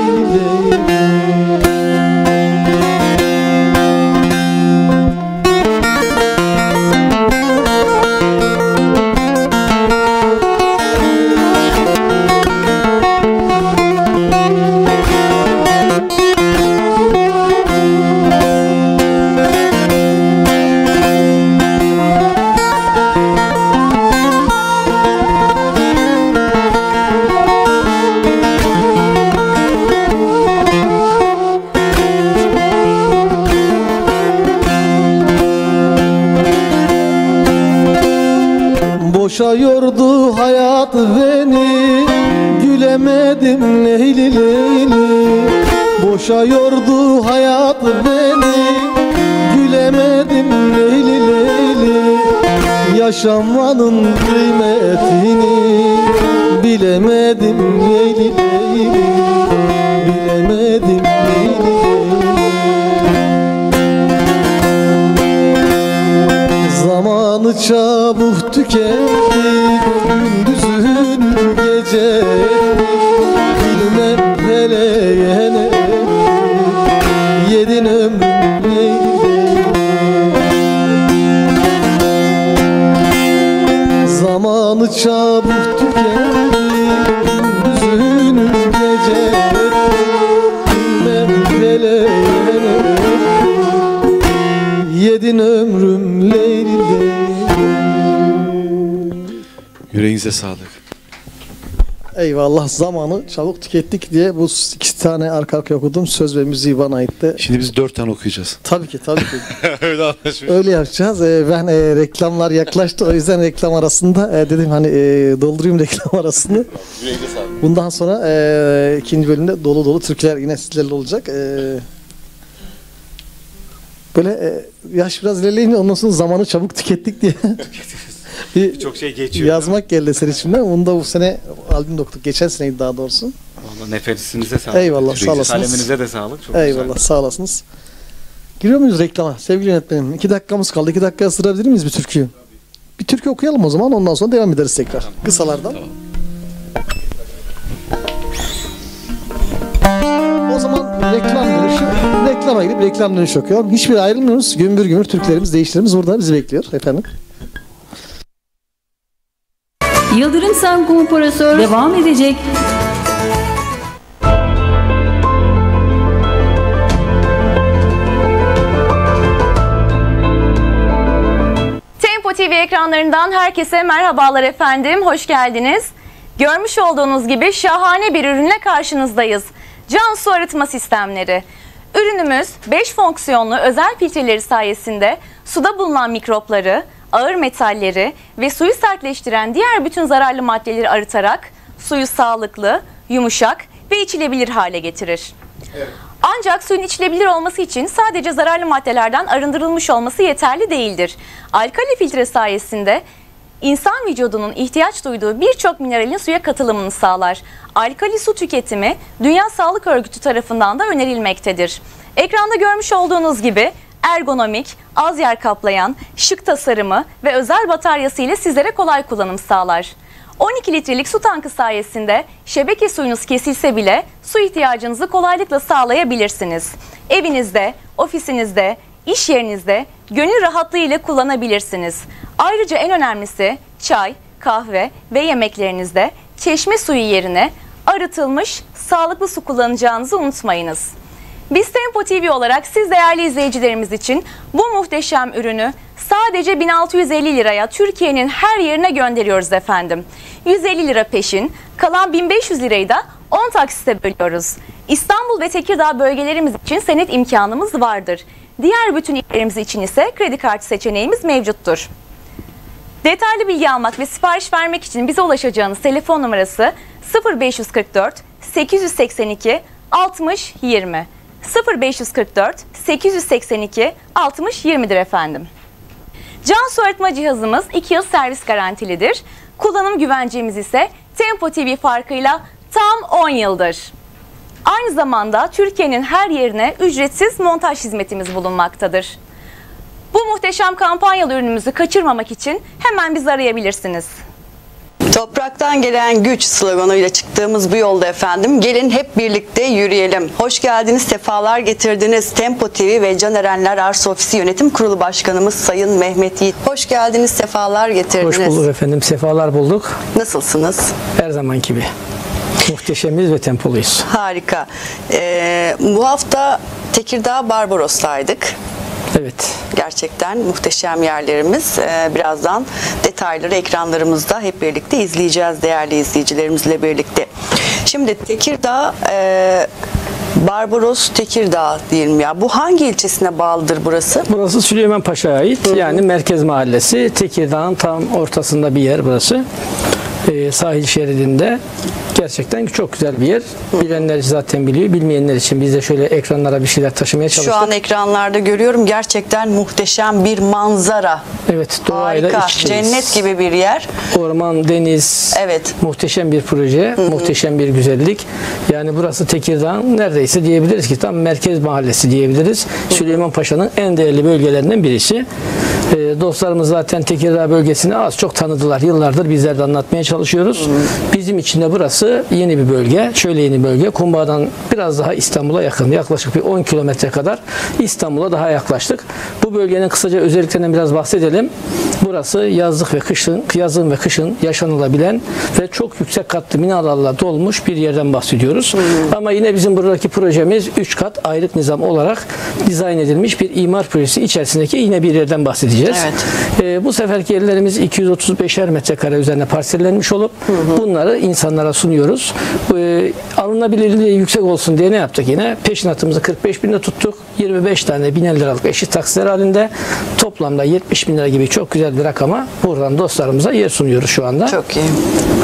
[SPEAKER 4] Boşa yordu hayat beni, gülemedim leyli leyli. Boşa yordu hayat beni, gülemedim leyli leyli. Yaşamanın kıymetini bilemedim leyli leyli. Bilemedim leyli leyli. Zamanı çabuk tükettik, gündüzünü gece ettik. Bilmem feleğe ne ettik, yedin ömrüm leyli. Zamanı çabuk tükettik, gündüzünü gece ettik. Bilmem feleğe ne ettik, yedin ömrüm leyli.
[SPEAKER 1] Yüreğinize sağlık.
[SPEAKER 4] Eyvallah, zamanı çabuk tükettik diye bu iki tane arka arkaya okudum. Söz ve müziği bana aitti.
[SPEAKER 1] Şimdi biz dört tane okuyacağız.
[SPEAKER 4] Tabii ki, tabii ki.
[SPEAKER 1] Öyle anlaşmış.
[SPEAKER 4] Öyle yapacağız. Ee, ben e, reklamlar yaklaştı. O yüzden reklam arasında e, dedim hani e, doldurayım reklam arasını. Bundan sonra e, ikinci bölümde dolu dolu türküler yine sizlerle olacak. E, böyle e, yaş biraz ilerleyince ondan sonra zamanı çabuk tükettik diye. Bir
[SPEAKER 5] Çok şey geçiyor.
[SPEAKER 4] yazmak geldi senin içimden. Onu da bu sene albüm doktuk. Geçen seneydi daha doğrusu.
[SPEAKER 5] Vallahi nefesinize sağlık.
[SPEAKER 4] Eyvallah, sağ olasınız.
[SPEAKER 5] Kaleminize de sağlık. Çok
[SPEAKER 4] Eyvallah,
[SPEAKER 5] güzel.
[SPEAKER 4] sağ olasınız. Giriyor muyuz reklama? Sevgili yönetmenim, iki dakikamız kaldı. İki dakika sırabilir miyiz bir türküyü? Bir türkü okuyalım o zaman. Ondan sonra devam ederiz tekrar. Tamam. Kısalardan. Tamam. O zaman reklam dönüşü, reklama gidip reklam dönüşü okuyorum. Hiçbir ayrılmıyoruz. Gümbür gümbür türkülerimiz, değişlerimiz burada bizi bekliyor efendim.
[SPEAKER 2] Yıldırım Sen Kompresör devam edecek.
[SPEAKER 8] Tempo T V ekranlarından herkese merhabalar efendim, hoş geldiniz. Görmüş olduğunuz gibi şahane bir ürünle karşınızdayız. Can su arıtma sistemleri. Ürünümüz beş fonksiyonlu özel filtreleri sayesinde suda bulunan mikropları, ağır metalleri ve suyu sertleştiren diğer bütün zararlı maddeleri arıtarak suyu sağlıklı, yumuşak ve içilebilir hale getirir. Evet. Ancak suyun içilebilir olması için sadece zararlı maddelerden arındırılmış olması yeterli değildir. Alkali filtre sayesinde İnsan vücudunun ihtiyaç duyduğu birçok mineralin suya katılımını sağlar. Alkali su tüketimi Dünya Sağlık Örgütü tarafından da önerilmektedir. Ekranda görmüş olduğunuz gibi ergonomik, az yer kaplayan, şık tasarımı ve özel bataryası ile sizlere kolay kullanım sağlar. on iki litrelik su tankı sayesinde şebeke suyunuz kesilse bile su ihtiyacınızı kolaylıkla sağlayabilirsiniz. Evinizde, ofisinizde, iş yerinizde gönül rahatlığı ile kullanabilirsiniz. Ayrıca en önemlisi çay, kahve ve yemeklerinizde çeşme suyu yerine arıtılmış sağlıklı su kullanacağınızı unutmayınız. Biz Tempo T V olarak siz değerli izleyicilerimiz için bu muhteşem ürünü sadece bin altı yüz elli liraya Türkiye'nin her yerine gönderiyoruz efendim. yüz elli lira peşin, kalan bin beş yüz lirayı da on taksite bölüyoruz. İstanbul ve Tekirdağ bölgelerimiz için senet imkanımız vardır. Diğer bütün illerimiz için ise kredi kartı seçeneğimiz mevcuttur. Detaylı bilgi almak ve sipariş vermek için bize ulaşacağınız telefon numarası sıfır beş yüz kırk dört sekiz yüz seksen iki altmış yirmi sıfır beş yüz kırk dört sekiz yüz seksen iki altmış yirmi'dir efendim. Can su arıtma cihazımız iki yıl servis garantilidir. Kullanım güvencemiz ise Tempo T V farkıyla tam on yıldır. Aynı zamanda Türkiye'nin her yerine ücretsiz montaj hizmetimiz bulunmaktadır. Bu muhteşem kampanyalı ürünümüzü kaçırmamak için hemen bizi arayabilirsiniz.
[SPEAKER 9] Topraktan gelen güç sloganıyla çıktığımız bu yolda efendim, gelin hep birlikte yürüyelim. Hoş geldiniz, sefalar getirdiniz. Tempo T V ve Can Erenler Arsa Ofisi Yönetim Kurulu Başkanımız Sayın Mehmet Yiğit. Hoş geldiniz, sefalar getirdiniz.
[SPEAKER 10] Hoş bulduk efendim, sefalar bulduk.
[SPEAKER 9] Nasılsınız?
[SPEAKER 10] Her zaman gibi. Muhteşemiz ve tempoluyuz.
[SPEAKER 9] Harika. Ee, bu hafta Tekirdağ Barbaros'taydık.
[SPEAKER 10] Evet.
[SPEAKER 9] Gerçekten muhteşem yerlerimiz. Ee, birazdan detayları ekranlarımızda hep birlikte izleyeceğiz değerli izleyicilerimizle birlikte. Şimdi Tekirdağ, e, Barbaros Tekirdağ diyelim ya. Bu hangi ilçesine bağlıdır burası?
[SPEAKER 10] Burası Süleymanpaşa'ya ait. Hı-hı. Yani merkez mahallesi. Tekirdağ'ın tam ortasında bir yer burası. Ee, sahil şeridinde. Gerçekten çok güzel bir yer. Bilenler zaten biliyor. Bilmeyenler için biz de şöyle ekranlara bir şeyler taşımaya çalıştık.
[SPEAKER 9] Şu an ekranlarda görüyorum. Gerçekten muhteşem bir manzara.
[SPEAKER 10] Evet. Doğayla
[SPEAKER 9] harika.
[SPEAKER 10] içindeyiz.
[SPEAKER 9] Cennet gibi bir yer.
[SPEAKER 10] Orman, deniz.
[SPEAKER 9] Evet.
[SPEAKER 10] Muhteşem bir proje. Hı hı. Muhteşem bir güzellik. Yani burası Tekirdağ'ın neredeyse diyebiliriz ki tam merkez mahallesi diyebiliriz. Hı hı. Süleymanpaşa'nın en değerli bölgelerinden birisi. Ee, dostlarımız zaten Tekirdağ bölgesini az çok tanıdılar. Yıllardır bizler de anlatmaya çalışıyoruz. Hı hı. Bizim için de burası yeni bir bölge. Şöyle yeni bölge. Kumbağa'dan biraz daha İstanbul'a yakın. Yaklaşık bir on kilometre kadar İstanbul'a daha yaklaştık. Bu bölgenin kısaca özelliklerinden biraz bahsedelim. Burası yazlık ve kışın, yazın ve kışın yaşanılabilen ve çok yüksek katlı binalarla dolmuş bir yerden bahsediyoruz. Hı hı. Ama yine bizim buradaki projemiz üç kat ayrık nizam olarak dizayn edilmiş bir imar projesi içerisindeki yine bir yerden bahsedeceğiz.
[SPEAKER 9] Evet.
[SPEAKER 10] Ee, bu seferki yerlerimiz iki yüz otuz beşer metrekare üzerine parsellenmiş olup hı hı. bunları insanlara sunuyoruz. Ee, alınabilirliği yüksek olsun diye ne yaptık yine? Peşinatımızı kırk beş binde tuttuk. yirmi beş tane biner liralık eşit taksitler halinde toplamda yetmiş bin lira gibi çok güzel bir rakama buradan dostlarımıza yer sunuyoruz şu anda.
[SPEAKER 9] Çok iyi.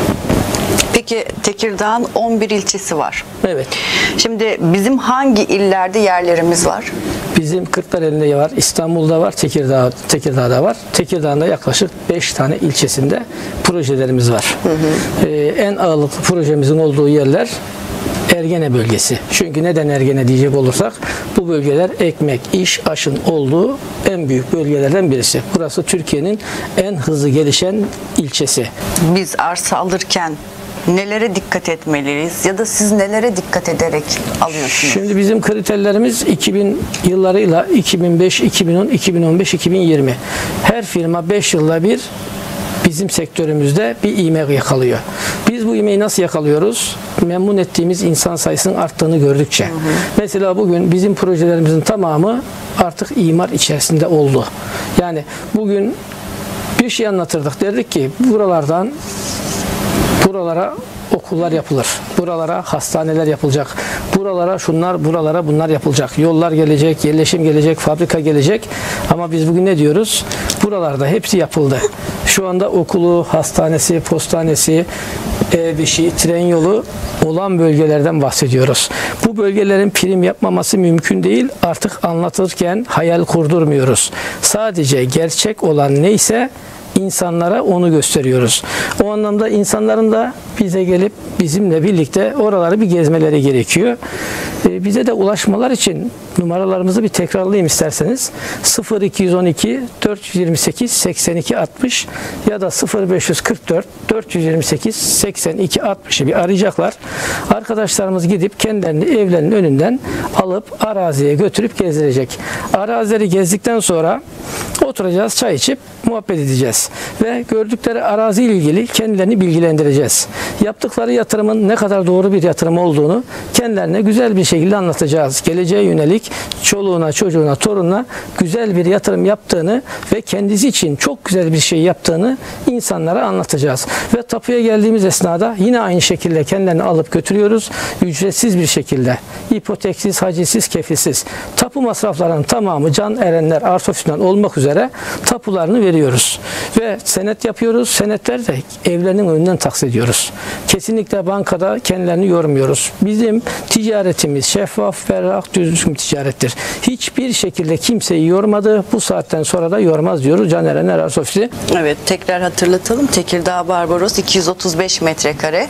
[SPEAKER 9] Peki Tekirdağ'ın on bir ilçesi var.
[SPEAKER 10] Evet.
[SPEAKER 9] Şimdi bizim hangi illerde yerlerimiz var?
[SPEAKER 10] Bizim Kırklareli'nde var, İstanbul'da var, Tekirdağ, Tekirdağ'da var. Tekirdağ'da yaklaşık beş tane ilçesinde projelerimiz var. Hı hı. Ee, en ağırlıklı projemizin olduğu yerler Ergene bölgesi. Çünkü neden Ergene diyecek olursak bu bölgeler ekmek, iş, aşın olduğu en büyük bölgelerden birisi. Burası Türkiye'nin en hızlı gelişen ilçesi.
[SPEAKER 9] Biz arsa alırken nelere dikkat etmeliyiz ya da siz nelere dikkat ederek alıyorsunuz?
[SPEAKER 10] Şimdi bizim kriterlerimiz iki bin yıllarıyla iki bin beş, iki bin on, iki bin on beş, iki bin yirmi. Her firma beş yılda bir bizim sektörümüzde bir ivme yakalıyor. Biz bu ivmeyi nasıl yakalıyoruz? Memnun ettiğimiz insan sayısının arttığını gördükçe. Hı hı. Mesela bugün bizim projelerimizin tamamı artık imar içerisinde oldu. Yani bugün bir şey anlatırdık. Derdik ki buralardan buralara okullar yapılır. Buralara hastaneler yapılacak. Buralara şunlar, buralara bunlar yapılacak. Yollar gelecek, yerleşim gelecek, fabrika gelecek. Ama biz bugün ne diyoruz? Buralarda hepsi yapıldı. Şu anda okulu, hastanesi, postanesi, ev işi, tren yolu olan bölgelerden bahsediyoruz. Bu bölgelerin prim yapmaması mümkün değil. Artık anlatırken hayal kurdurmuyoruz. Sadece gerçek olan neyse insanlara onu gösteriyoruz. O anlamda insanların da bize gelip bizimle birlikte oraları bir gezmeleri gerekiyor. Ee, bize de ulaşmalar için numaralarımızı bir tekrarlayayım isterseniz. sıfır iki yüz on iki dört yüz yirmi sekiz seksen iki altmış ya da sıfır beş yüz kırk dört dört yüz yirmi sekiz seksen iki altmışı bir arayacaklar. Arkadaşlarımız gidip kendilerini evlerinin önünden alıp araziye götürüp gezdirecek. Arazileri gezdikten sonra oturacağız, çay içip muhabbet edeceğiz. Ve gördükleri arazi ile ilgili kendilerini bilgilendireceğiz. Yaptıkları yatırımın ne kadar doğru bir yatırım olduğunu kendilerine güzel bir şekilde anlatacağız. Geleceğe yönelik çoluğuna, çocuğuna, torununa güzel bir yatırım yaptığını ve kendisi için çok güzel bir şey yaptığını insanlara anlatacağız. Ve tapuya geldiğimiz esnada yine aynı şekilde kendilerini alıp götürüyoruz. Ücretsiz bir şekilde. İpoteksiz, hacisiz, kefilsiz. Tapu masraflarının tamamı Can Erenler Arsa Ofisi'nden olmak üzere tapularını veriyoruz. Ve senet yapıyoruz. Senetleri de evlerinin önünden taksit ediyoruz. Kesinlikle bankada kendilerini yormuyoruz. Bizim ticaretimiz şeffaf, berrak, düzgün ticarettir. Hiçbir şekilde kimseyi yormadı. Bu saatten sonra da yormaz diyoruz Can Erenler Arsa Ofisi.
[SPEAKER 9] Evet, tekrar hatırlatalım. Tekirdağ Barbaros iki yüz otuz beş metrekare,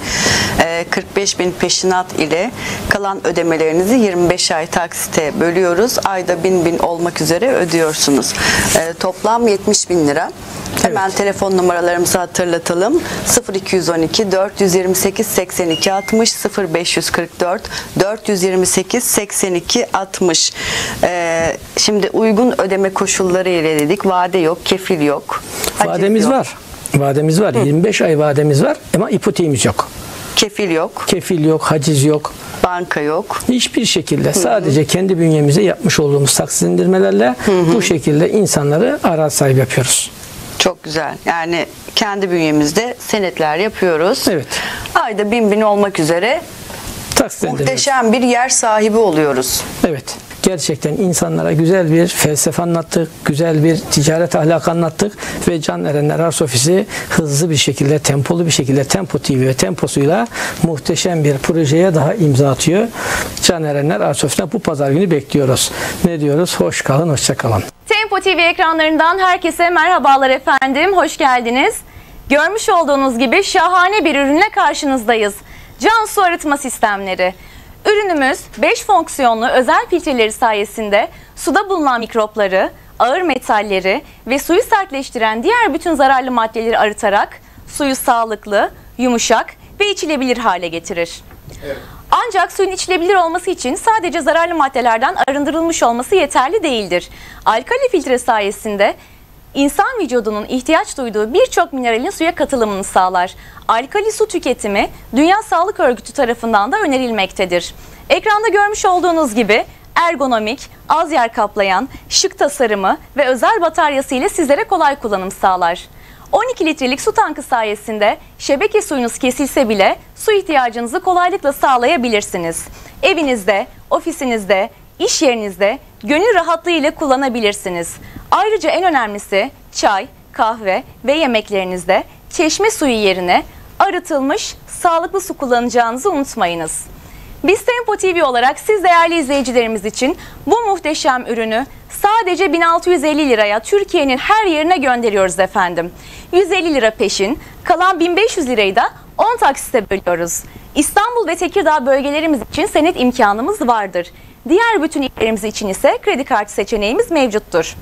[SPEAKER 9] kırk beş bin peşinat ile kalan ödemelerinizi yirmi beş ay taksite bölüyoruz. Ayda bin bin olmak üzere ödüyorsunuz. Toplam yetmiş bin lira. Hemen evet. Telefon numaralarımızı hatırlatalım. sıfır iki yüz on iki dört yüz yirmi sekiz seksen iki altmış sıfır beş yüz kırk dört dört yüz yirmi sekiz seksen iki altmış. Ee, şimdi uygun ödeme koşulları ile dedik. Vade yok, kefil yok.
[SPEAKER 10] Vademiz yok. var. Vademiz var. Hı. yirmi beş ay vademiz var ama ipoteğimiz yok.
[SPEAKER 9] Kefil yok.
[SPEAKER 10] Kefil yok, haciz yok.
[SPEAKER 9] Banka yok.
[SPEAKER 10] Hiçbir şekilde sadece kendi bünyemize yapmış olduğumuz taksit indirmelerle hı hı. bu şekilde insanları arazi sahibi yapıyoruz.
[SPEAKER 9] Çok güzel. Yani kendi bünyemizde senetler yapıyoruz.
[SPEAKER 10] Evet.
[SPEAKER 9] Ayda bin bin olmak üzere taksit muhteşem bir yer sahibi oluyoruz.
[SPEAKER 10] Evet. Gerçekten insanlara güzel bir felsefe anlattık, güzel bir ticaret ahlakı anlattık ve Can Erenler Arsa Ofisi hızlı bir şekilde, tempolu bir şekilde Tempo T V ve temposuyla muhteşem bir projeye daha imza atıyor. Can Erenler Arsa Ofisi'ne bu pazar günü bekliyoruz. Ne diyoruz? Hoş kalın, hoşça kalın.
[SPEAKER 8] Tempo T V ekranlarından herkese merhabalar efendim, hoş geldiniz. Görmüş olduğunuz gibi şahane bir ürünle karşınızdayız. Can su arıtma sistemleri. Ürünümüz beş fonksiyonlu özel filtreleri sayesinde suda bulunan mikropları, ağır metalleri ve suyu sertleştiren diğer bütün zararlı maddeleri arıtarak suyu sağlıklı, yumuşak ve içilebilir hale getirir. Evet. Ancak suyun içilebilir olması için sadece zararlı maddelerden arındırılmış olması yeterli değildir. Alkali filtre sayesinde İnsan vücudunun ihtiyaç duyduğu birçok mineralin suya katılımını sağlar. Alkali su tüketimi Dünya Sağlık Örgütü tarafından da önerilmektedir. Ekranda görmüş olduğunuz gibi ergonomik, az yer kaplayan, şık tasarımı ve özel bataryası ile sizlere kolay kullanım sağlar. on iki litrelik su tankı sayesinde şebeke suyunuz kesilse bile su ihtiyacınızı kolaylıkla sağlayabilirsiniz. Evinizde, ofisinizde, iş yerinizde gönül rahatlığı ile kullanabilirsiniz. Ayrıca en önemlisi çay, kahve ve yemeklerinizde çeşme suyu yerine arıtılmış sağlıklı su kullanacağınızı unutmayınız. Biz Tempo T V olarak siz değerli izleyicilerimiz için bu muhteşem ürünü sadece bin altı yüz elli liraya Türkiye'nin her yerine gönderiyoruz efendim. yüz elli lira peşin, kalan bin beş yüz lirayı da on taksite bölüyoruz. İstanbul ve Tekirdağ bölgelerimiz için senet imkanımız vardır. Diğer bütün illerimiz için ise kredi kartı seçeneğimiz mevcuttur.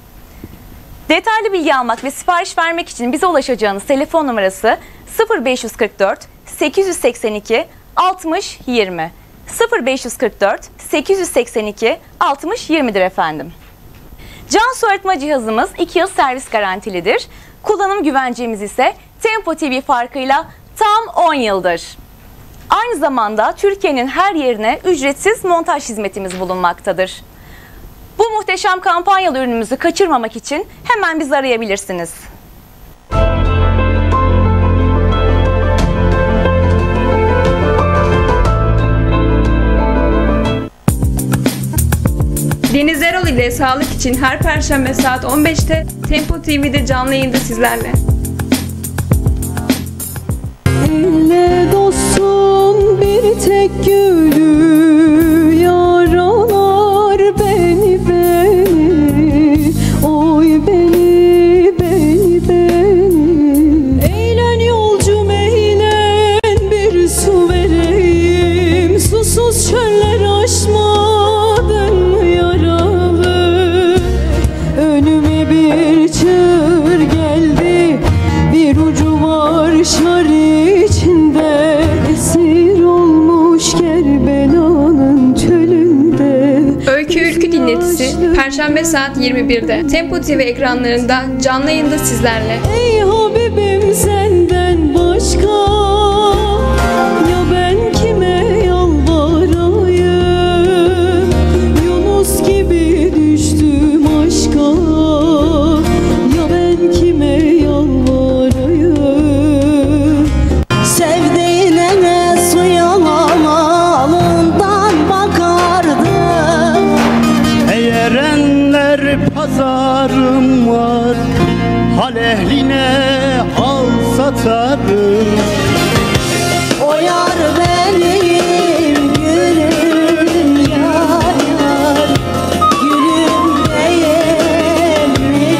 [SPEAKER 8] Detaylı bilgi almak ve sipariş vermek için bize ulaşacağınız telefon numarası sıfır beş yüz kırk dört sekiz yüz seksen iki altmış yirmi sıfır beş yüz kırk dört sekiz yüz seksen iki altmış yirmi'dir efendim. Can su arıtma cihazımız iki yıl servis garantilidir. Kullanım güvencemiz ise Tempo T V farkıyla tam on yıldır. Aynı zamanda Türkiye'nin her yerine ücretsiz montaj hizmetimiz bulunmaktadır. Bu muhteşem kampanyalı ürünümüzü kaçırmamak için hemen bizi arayabilirsiniz.
[SPEAKER 11] Deniz Erol ile sağlık için her perşembe saat on beş'te Tempo T V'de canlı yayında sizlerle.
[SPEAKER 12] Elle dostum bir tek çiçek gülü yaralar beni beni, oy beni beni beni. Eğlen yolcum eğlen, bir su vereyim, susuz çöller aşmadın mı yaralı? Önüme bir çığır geldi, bir ucu var şar içinde, esir olmuş Kerbela'nın çölünde.
[SPEAKER 11] Öykü Ülkü dinletisi Perşembe saat yirmi birde Tempo T V ekranlarında canlı yayında sizlerle.
[SPEAKER 12] Ey Habibim senden başka, ya ben kime yalvarayım? Yunus gibi düştüm aşka, ya ben kime yalvarayım? Sevdiğine ne suyamalından bakardım.
[SPEAKER 3] Eğerenler pazarım var, hal ehline hal satarım.
[SPEAKER 12] O yar benim gülüm yar yar, gülüm değil mi?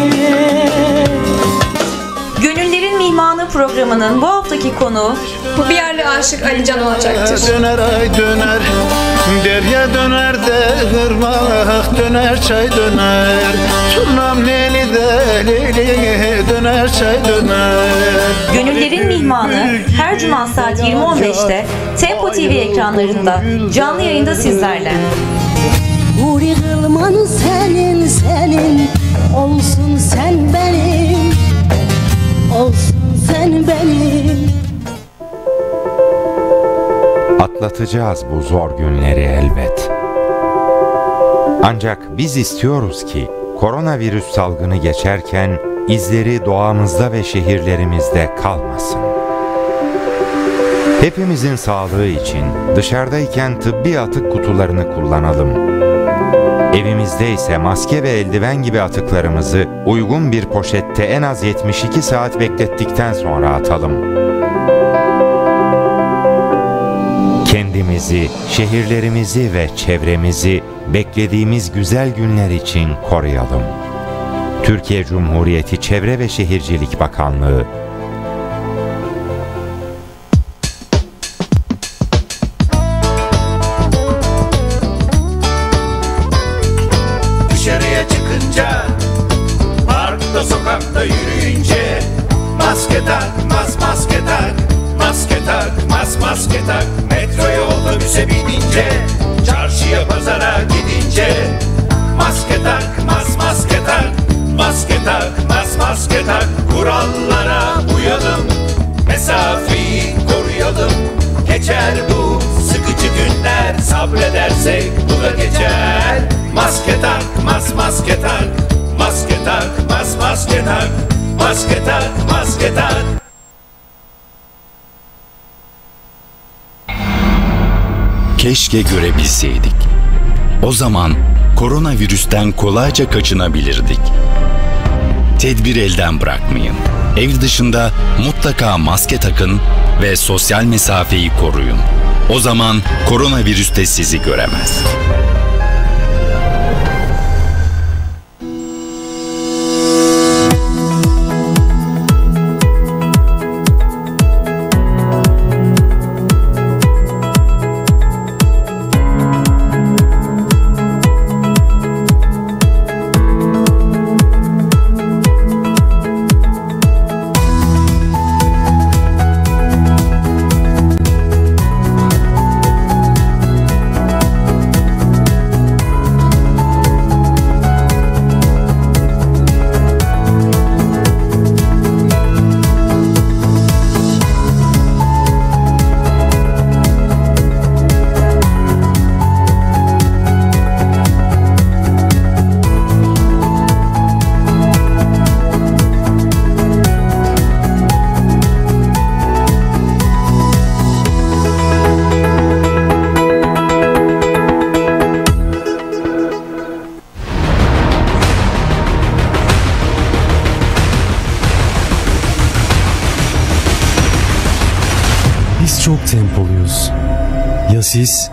[SPEAKER 8] Gönüllerin Mihmanı programının bu haftaki konuğu
[SPEAKER 11] Bu bir yerli aşık Alican olacaktır.
[SPEAKER 3] Döner ay döner, derya döner de ırmak döner, çay döner. Turnam leli de leli döner, çay döner.
[SPEAKER 8] Gönüllerin Mihmanı her cuma saat yirmi on beşte Tempo T V ekranlarında canlı yayında sizlerle.
[SPEAKER 12] Huri kılman senin senin, olsun sen benim, olsun sen benim.
[SPEAKER 13] Atlatacağız bu zor günleri elbet. Ancak biz istiyoruz ki koronavirüs salgını geçerken izleri doğamızda ve şehirlerimizde kalmasın. Hepimizin sağlığı için dışarıdayken tıbbi atık kutularını kullanalım. Evimizde ise maske ve eldiven gibi atıklarımızı uygun bir poşette en az yetmiş iki saat beklettikten sonra atalım. Kendimizi, şehirlerimizi ve çevremizi beklediğimiz güzel günler için koruyalım. Türkiye Cumhuriyeti Çevre ve Şehircilik Bakanlığı.
[SPEAKER 14] Dışarıya çıkınca, parkta sokakta yürüyünce, maske tak, mas maske tak, maske tak, mas maske tak. Metroya otobüse binince, çarşıya pazara gidince, maske tak, mas maske tak, maske tak, mas maske tak. Kurallara uyalım, mesafeyi koruyalım. Geçer bu sıkıcı günler, sabredersek bu da geçer. Maske tak, mas maske tak, maske tak, mas maske tak, maske tak, maske tak.
[SPEAKER 15] Keşke görebilseydik. O zaman koronavirüsten kolayca kaçınabilirdik. Tedbir elden bırakmayın. Ev dışında mutlaka maske takın ve sosyal mesafeyi koruyun. O zaman koronavirüs de sizi göremez.
[SPEAKER 16] Ya siz?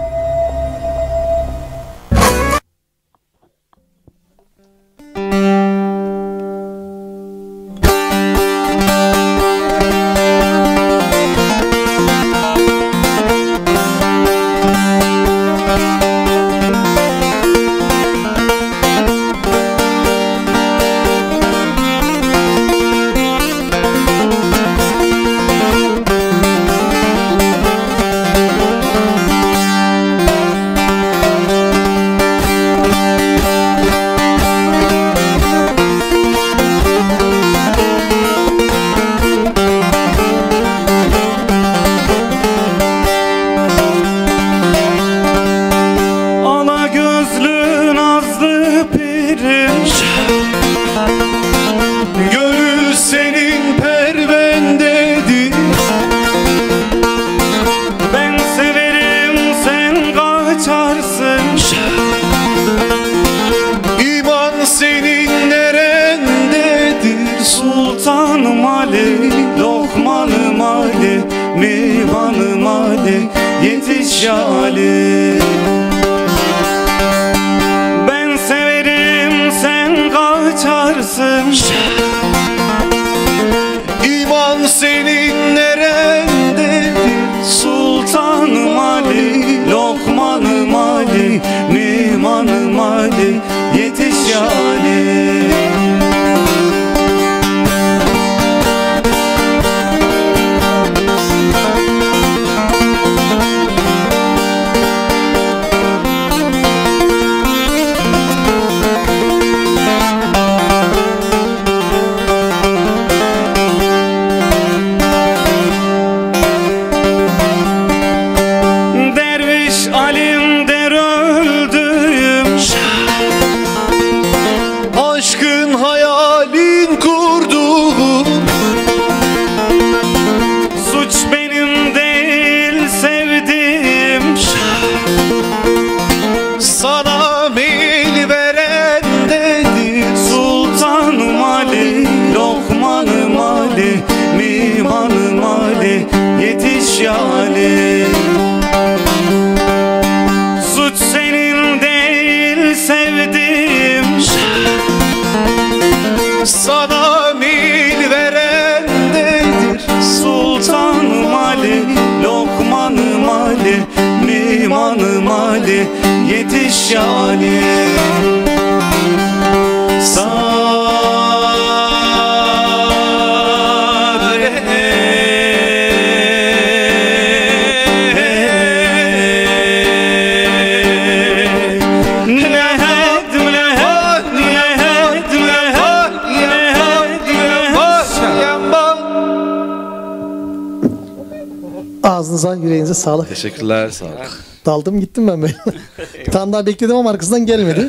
[SPEAKER 4] Ağzınıza, yüreğinize sağlık.
[SPEAKER 1] Teşekkürler, sağ olun.
[SPEAKER 4] Daldım gittim ben böyle. Bir tane daha bekledim ama arkasından gelmedi.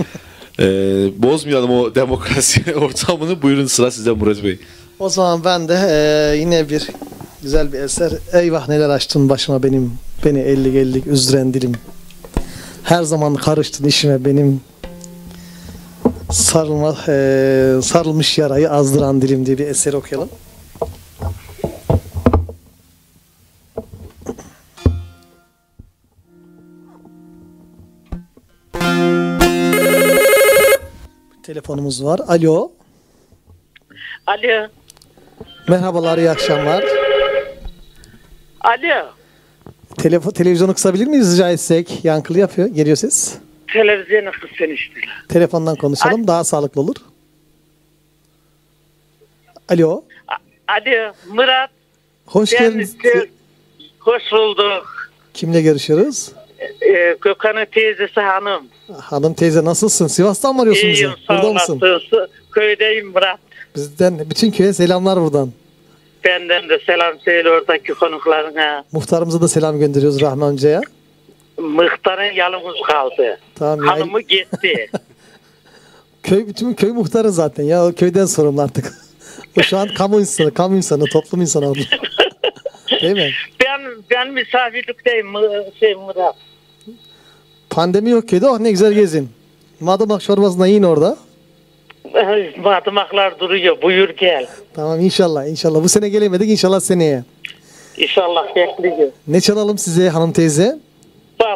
[SPEAKER 1] Ee, bozmayalım o demokrasi ortamını. Buyurun, sıra sizde Murat Bey.
[SPEAKER 4] O zaman ben de e, yine bir güzel bir eser. Eyvah neler açtın başıma benim, beni ellik ellik üzdüren dilim. Her zaman karıştın işime benim, sarılma, e, sarılmış yarayı azdıran dilim diye bir eser okuyalım. Telefonumuz var. Alo.
[SPEAKER 17] Alo.
[SPEAKER 4] Merhabalar, iyi akşamlar.
[SPEAKER 17] Alo.
[SPEAKER 4] Telefon, televizyonu kısabilir miyiz rica etsek? Yankılı yapıyor. Geliyor ses.
[SPEAKER 17] Televizyonu kısın işte.
[SPEAKER 4] Telefondan konuşalım. Alo. Daha sağlıklı olur. Alo.
[SPEAKER 17] A- Alo. Murat.
[SPEAKER 4] Hoş geldiniz.
[SPEAKER 17] Hoş bulduk.
[SPEAKER 4] Kimle görüşüyoruz?
[SPEAKER 17] Ee, Gökhan'ın teyzesi hanım.
[SPEAKER 4] Hanım teyze nasılsın? Sivas'tan mı arıyorsun bizi?
[SPEAKER 17] İyiyim, sağ
[SPEAKER 4] Burada
[SPEAKER 17] olasın.
[SPEAKER 4] mısın?
[SPEAKER 17] Köydeyim Murat.
[SPEAKER 4] Bizden bütün köye selamlar buradan.
[SPEAKER 17] Benden de selam söyle oradaki konuklarına.
[SPEAKER 4] Muhtarımıza da selam gönderiyoruz Rahmi amcaya.
[SPEAKER 17] Muhtarın yalnız kaldı.
[SPEAKER 4] Tamam,
[SPEAKER 17] hanımı yani... gitti.
[SPEAKER 4] Köy, bütün köy muhtarı zaten ya. O köyden sorumlu artık. O şu an kamu insanı, kamu insanı, toplum insanı oldu. Değil mi?
[SPEAKER 17] Ben ben misafirlikteyim şey Murat.
[SPEAKER 4] Pandemi yok köyde. Oh ne güzel gezin. Madımak çorbasına yiyin orada.
[SPEAKER 17] Madımaklar duruyor. Buyur gel.
[SPEAKER 4] Tamam inşallah. İnşallah. Bu sene gelemedik. İnşallah seneye.
[SPEAKER 17] İnşallah bekliyor.
[SPEAKER 4] Ne çalalım size hanım teyze?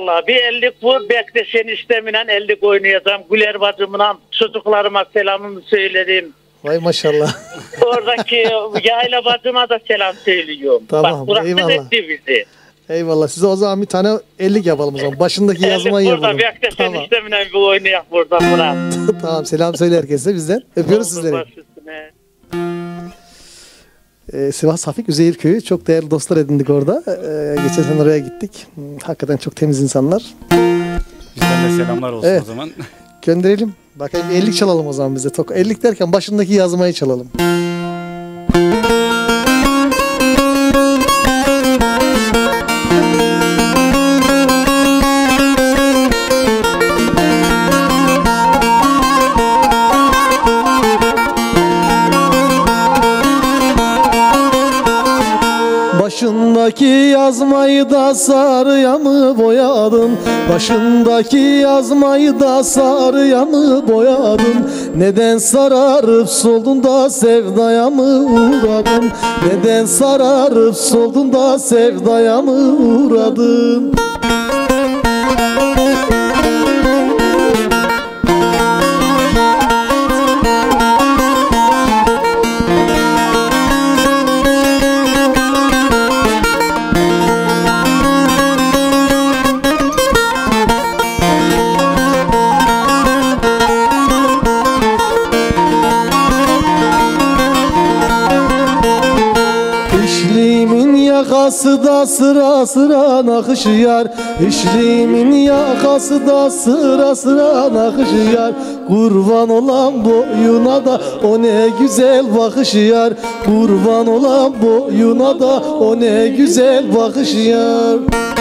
[SPEAKER 17] Vallahi bir ellik vur, bekle seni isteminen ellik oynayacağım. Güler bacımla çocuklarıma selamımı söyledim.
[SPEAKER 4] Vay maşallah.
[SPEAKER 17] Oradaki yayla bacıma da selam söylüyorum.
[SPEAKER 4] Tamam,
[SPEAKER 17] Bak,
[SPEAKER 4] eyvallah.
[SPEAKER 17] etti bizi.
[SPEAKER 4] Eyvallah. Size o zaman bir tane ellik yapalım o zaman. Başındaki yazmayı
[SPEAKER 17] burada,
[SPEAKER 4] yapalım.
[SPEAKER 17] bekle seni
[SPEAKER 4] Tamam.
[SPEAKER 17] isteminen bir oynayak burada Murat.
[SPEAKER 4] Tamam. Selam söyle herkese bizden. Öpüyoruz
[SPEAKER 17] Oldu,
[SPEAKER 4] sizleri.
[SPEAKER 17] baş üstüne.
[SPEAKER 4] Ee, Sivas Hafik Üzeyir Köyü. Çok değerli dostlar edindik orada. Ee, geçen sene oraya gittik. Hmm, Hakikaten çok temiz insanlar.
[SPEAKER 5] Bizden de selamlar olsun
[SPEAKER 4] Evet.
[SPEAKER 5] o zaman.
[SPEAKER 4] Gönderelim. Bakayım bir ellik çalalım o zaman bize. Tok- ellik derken başındaki yazmayı çalalım. Başındaki yazmayı da sarıya mı boyadın? Başındaki yazmayı da sarıya mı boyadın? Neden sararıp soldun da sevdaya mı uğradın? Neden sararıp soldun da sevdaya mı uğradın? İşliğimin yakası da sıra sıra nakışıyar. İşliğimin yakası da sıra sıra nakışıyar. Kurban olan boyuna da o ne güzel bakışıyar. Kurban olan boyuna da o ne güzel bakışıyar.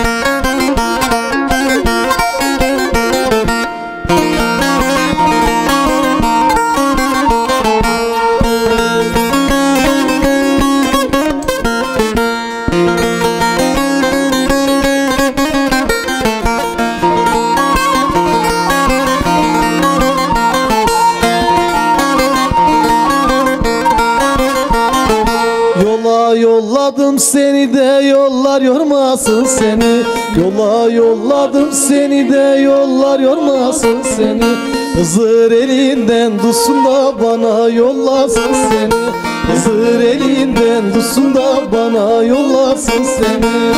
[SPEAKER 4] Yola yolladım seni de yollar yormasın seni. Yola yolladım seni de yollar yormasın seni. Hızır elinden tutsun da bana yollasın seni. Hızır elinden tutsun da bana yollasın seni.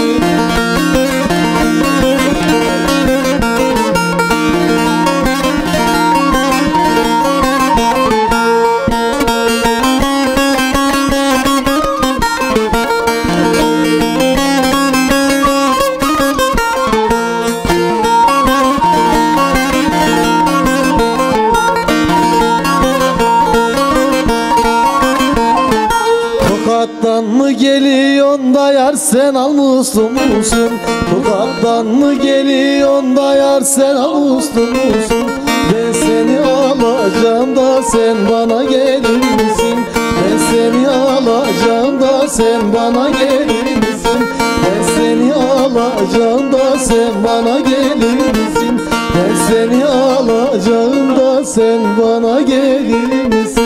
[SPEAKER 4] Tokat'tan mı geliyorsun da yar sen almuslu musun? Tokat'tan mı geliyorsun da yar sen almuslu musun? Ben seni alacağım da sen bana gelir misin? Ben seni alacağım da sen bana gelir misin? Ben seni alacağım da sen bana gelir misin? Ben seni alacağım da sen bana gelir misin?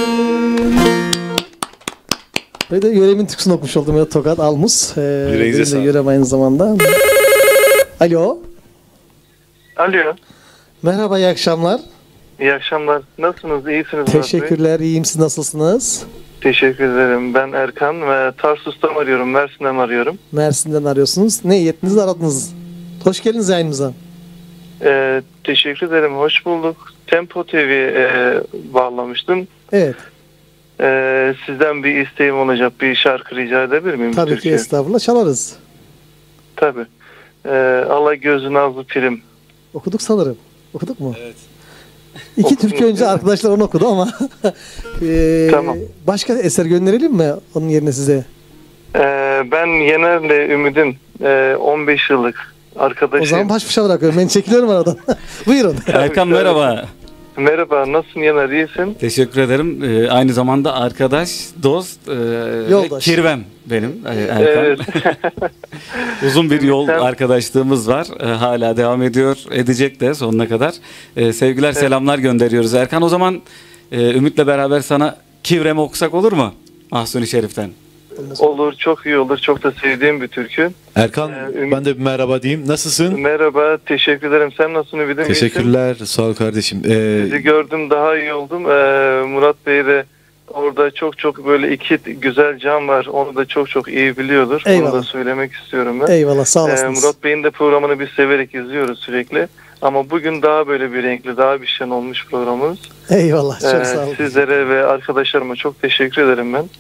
[SPEAKER 4] Ve de yöremin türküsünü okumuş oldum ya, Tokat Almus. Ee,
[SPEAKER 1] Yüreğinize
[SPEAKER 4] benim de
[SPEAKER 1] sağlık.
[SPEAKER 4] yörem aynı zamanda. Alo.
[SPEAKER 16] Alo.
[SPEAKER 4] Merhaba, iyi akşamlar.
[SPEAKER 16] İyi akşamlar. Nasılsınız? İyisiniz Murat Bey?
[SPEAKER 4] Teşekkürler, iyiyim. Siz nasılsınız?
[SPEAKER 16] Teşekkür ederim. Ben Erkan ve Tarsus'tan arıyorum. Mersin'den arıyorum.
[SPEAKER 4] Mersin'den arıyorsunuz. Ne yetiniz aradınız? Hoş geldiniz yayınımıza.
[SPEAKER 16] Ee, teşekkür ederim. Hoş bulduk. Tempo T V'ye e, bağlamıştım.
[SPEAKER 4] Evet.
[SPEAKER 16] Ee, sizden bir isteğim olacak. Bir şarkı rica edebilir miyim?
[SPEAKER 4] Tabii ki,
[SPEAKER 16] Türkiye?
[SPEAKER 4] estağfurullah, çalarız.
[SPEAKER 16] Tabii. Ee, Allah gözü nazlı pirim.
[SPEAKER 4] Okuduk sanırım. Okuduk mu? Evet. İki türkü önce arkadaşlar onu okudu ama ee,
[SPEAKER 16] Tamam.
[SPEAKER 4] Başka eser gönderelim mi onun yerine size?
[SPEAKER 16] Ee, ben Yener'le Ümid'in e, on beş yıllık arkadaşıyım.
[SPEAKER 4] O zaman baş başa bırakıyorum. Ben çekiliyorum aradan. Buyurun.
[SPEAKER 5] Erkan merhaba.
[SPEAKER 16] Merhaba, nasılsın Yener, iyisin?
[SPEAKER 5] Teşekkür ederim. Ee, aynı zamanda arkadaş, dost, e,
[SPEAKER 4] Yoldaş.
[SPEAKER 5] kirvem benim e, Erkan.
[SPEAKER 16] Evet.
[SPEAKER 5] Uzun bir yol
[SPEAKER 16] Sen-
[SPEAKER 5] arkadaşlığımız var. E, hala devam ediyor, edecek de sonuna kadar. E, sevgiler, selamlar gönderiyoruz Erkan. O zaman e, Ümit'le beraber sana Kivrem'i okusak olur mu? Mahsuni Şerif'ten.
[SPEAKER 4] yapılması.
[SPEAKER 16] Olur, çok iyi olur. Çok da sevdiğim bir türkü.
[SPEAKER 1] Erkan
[SPEAKER 16] Ee,
[SPEAKER 1] ben de bir merhaba diyeyim. Nasılsın?
[SPEAKER 16] Merhaba, teşekkür ederim. Sen nasılsın Ümit'im?
[SPEAKER 1] Teşekkürler. Sağ ol kardeşim. Ee,
[SPEAKER 16] Sizi gördüm, daha iyi oldum. Ee, Murat Bey de orada çok çok böyle iki güzel can var. Onu da çok çok iyi biliyordur.
[SPEAKER 4] Eyvallah.
[SPEAKER 16] Onu da söylemek istiyorum ben.
[SPEAKER 4] Eyvallah, sağ olasınız.
[SPEAKER 16] Ee, Murat Bey'in de programını biz severek izliyoruz sürekli. Ama bugün daha böyle bir renkli, daha bir şen olmuş programımız.
[SPEAKER 4] Eyvallah, çok
[SPEAKER 16] Ee,
[SPEAKER 4] sağ olun.
[SPEAKER 16] Sizlere ve arkadaşlarıma çok teşekkür ederim ben.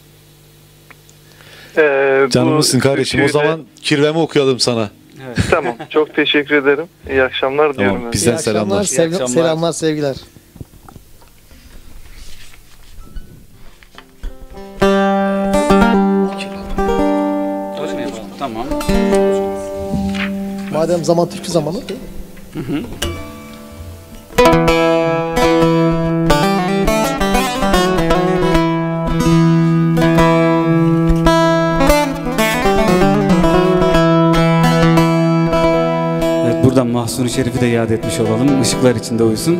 [SPEAKER 16] Ee,
[SPEAKER 1] Canımızsın
[SPEAKER 16] bu
[SPEAKER 1] kardeşim. O
[SPEAKER 16] türküyü de-
[SPEAKER 1] zaman kirvemi okuyalım sana.
[SPEAKER 16] Tamam, çok teşekkür ederim. İyi akşamlar diyorum.
[SPEAKER 1] Tamam,
[SPEAKER 16] ben.
[SPEAKER 1] bizden
[SPEAKER 4] İyi akşamlar,
[SPEAKER 1] selamlar.
[SPEAKER 4] sevgi-
[SPEAKER 5] akşamlar.
[SPEAKER 4] selamlar, sevgiler.
[SPEAKER 5] Öyle mi yapalım? Tamam.
[SPEAKER 4] Madem zaman türkü zamanı.
[SPEAKER 5] Hı hı. Evet, buradan Mahsuni Şerif'i de yad etmiş olalım. Işıklar içinde uyusun.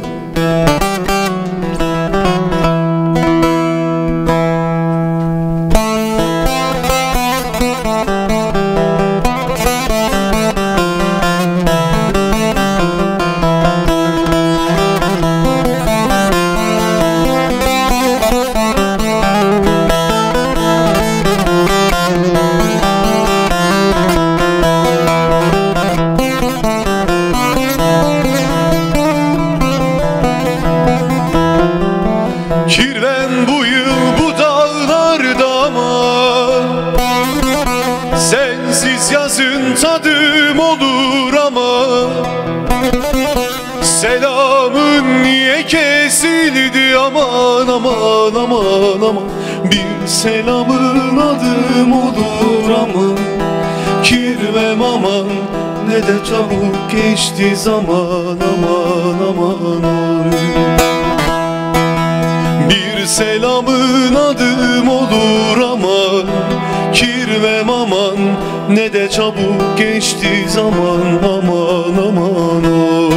[SPEAKER 3] Kirven bu yıl bu dağlarda ama sensiz yazın tadım olur ama selamın niye kesildi aman aman aman aman bir selamın adım olur ama kirvem aman ne de çabuk geçti zaman aman aman oy. Bir selamın adım olur ama kirvem aman ne de çabuk geçti zaman aman aman oy.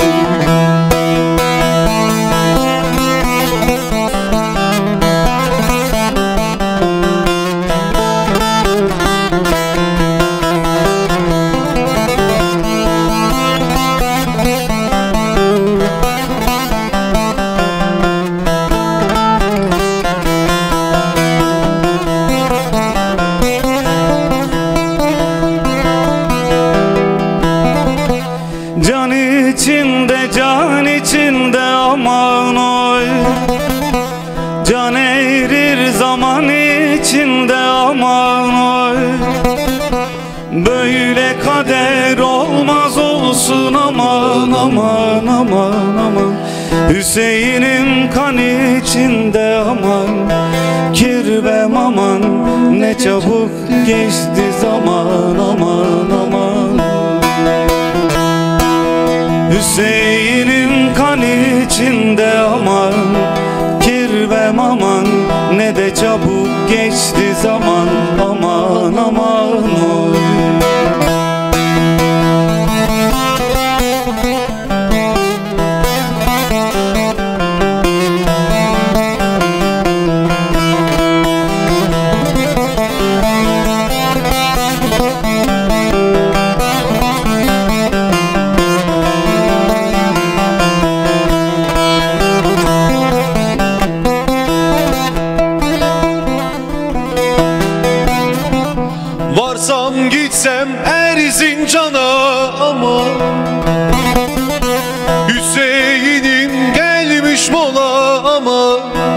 [SPEAKER 18] Can içinde, can içinde aman oy. Can erir zaman içinde aman oy. Böyle kader olmaz olsun aman aman aman aman. Hüseyin'im kan içinde aman. Kirvem aman ne çabuk geçti zaman aman aman. Hüseyin'im kan içinde aman. Kirvem aman ne de çabuk geçti zaman aman aman oy.
[SPEAKER 3] Varsam gitsem Erzincan'a ama Hüseyin'im gelmiş mola ama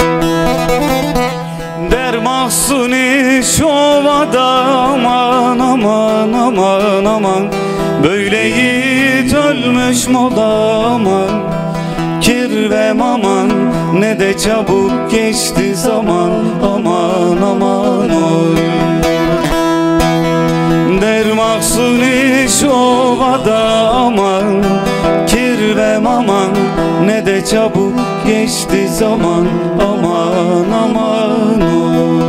[SPEAKER 18] Der Mahsuni şovada aman aman aman aman. Böyle yiğit ölmüş mola aman. Kirvem aman ne de çabuk geçti zaman aman aman oy. Der Mahsuni şovada aman. Kirvem aman ne de çabuk geçti zaman aman aman oy.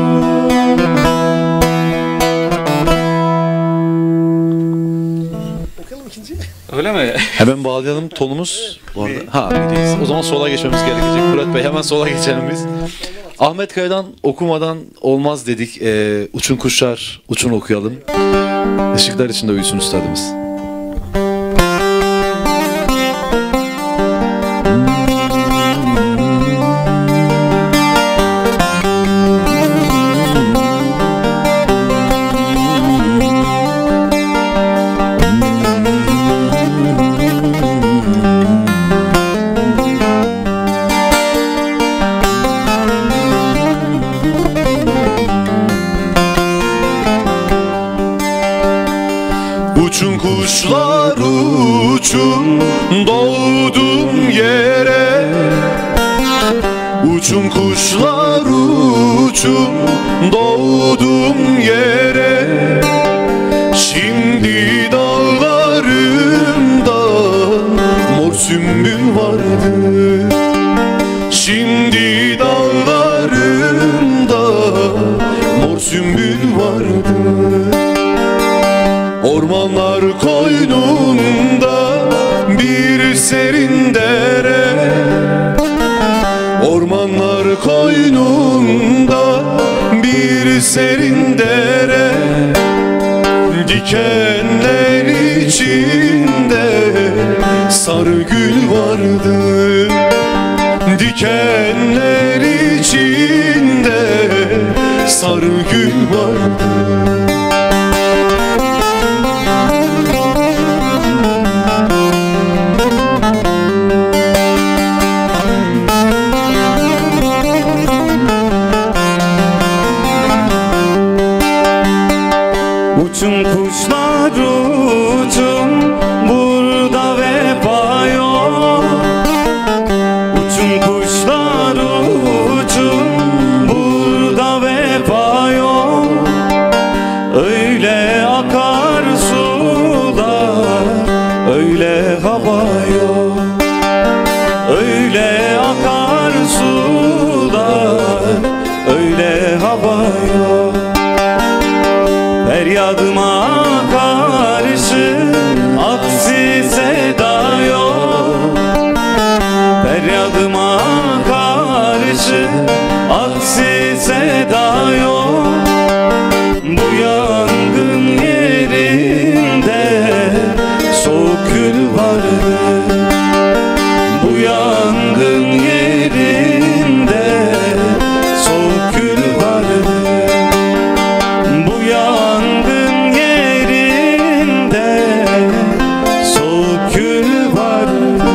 [SPEAKER 5] Öyle mi?
[SPEAKER 1] Hemen bağlayalım tonumuz. Bu arada. Ha, mideyiz. O zaman sola geçmemiz gerekecek. Murat Bey hemen sola geçelim biz. Ahmet Kaya'dan okumadan olmaz dedik. Ee, uçun kuşlar, uçun okuyalım. Işıklar içinde uyusun üstadımız.
[SPEAKER 3] Uçun kuşlar uçun doğdum yere, uçun kuşlar uçun doğdum yere. Şimdi dağlarımda mor sümbül vardı, şimdi dağlarımda mor sümbül vardı. Ormanlar koynunda bir serin dere, ormanlar koynunda bir serin dere. Dikenler içinde sarı gül vardı, dikenler içinde sarı gül vardı.
[SPEAKER 18] Uçun kuşlar uçun, burada vefa yok. Uçun kuşlar uçun, burada vefa yok. Öyle akar sular, öyle hava yok. Öyle akar sular, öyle hava yok. Feryadıma karşı aksi seda yok. Feryadıma karşı aksi seda yok. Bu yangın yerinde soğuk gül vardı, bu yangın yerinde soğuk gül vardı. Bu yangın yerinde soğuk gül vardı.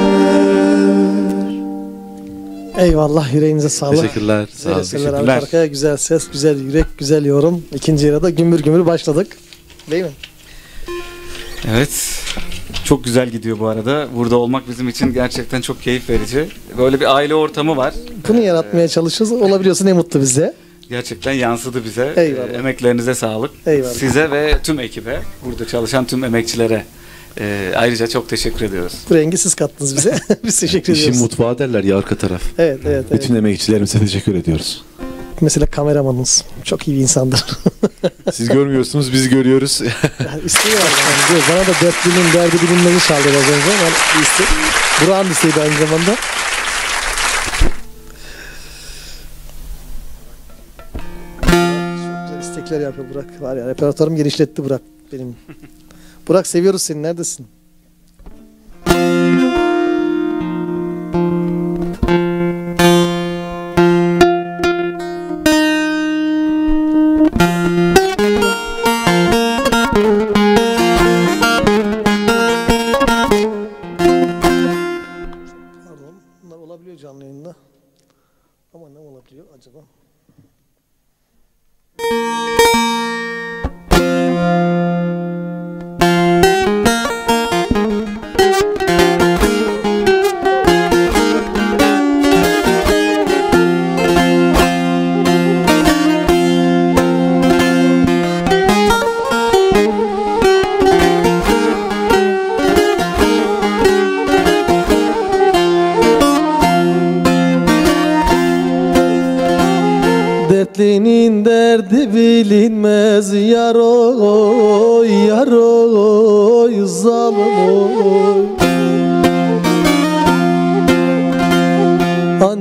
[SPEAKER 4] Eyvallah, yüreğinize sağlık.
[SPEAKER 1] Teşekkürler. Sağ olun.
[SPEAKER 4] Teşekkürler. Arka arkaya güzel ses, güzel yürek, güzel yorum. İkinci yarıda gümbür gümbür başladık. Değil mi?
[SPEAKER 5] Evet. Çok güzel gidiyor bu arada. Burada olmak bizim için gerçekten çok keyif verici. Böyle bir aile ortamı var.
[SPEAKER 4] Bunu yaratmaya çalışıyoruz. Olabiliyorsa ne mutlu bize.
[SPEAKER 5] Gerçekten yansıdı bize.
[SPEAKER 4] Eyvallah.
[SPEAKER 5] Ee, emeklerinize sağlık.
[SPEAKER 4] Eyvallah.
[SPEAKER 5] Size ve tüm ekibe, burada çalışan tüm emekçilere e, ayrıca çok teşekkür ediyoruz.
[SPEAKER 4] Bu rengi siz kattınız bize. Biz teşekkür ediyoruz.
[SPEAKER 1] İşin mutfağı derler ya, arka taraf.
[SPEAKER 4] Evet, evet, evet.
[SPEAKER 1] Bütün emekçilerimize teşekkür ediyoruz.
[SPEAKER 4] Mesela kameramanımız çok iyi bir insandır.
[SPEAKER 1] Siz görmüyorsunuz, biz görüyoruz.
[SPEAKER 4] Yani isteği var. Yani diyor, bana da dertlinin derdi bilinmeni çaldı az önce. Yani isteği. Burak'ın isteği de aynı zamanda. Çok güzel istekler yapıyor Burak. Var ya, repertuarımı genişletti Burak benim. Burak, seviyoruz seni. Neredesin? Pardon. Bunlar olabiliyor canlı yayında. Ama ne olabiliyor acaba? Dertlinin derdi bilinmez yar oy, yar oy, zalim oy.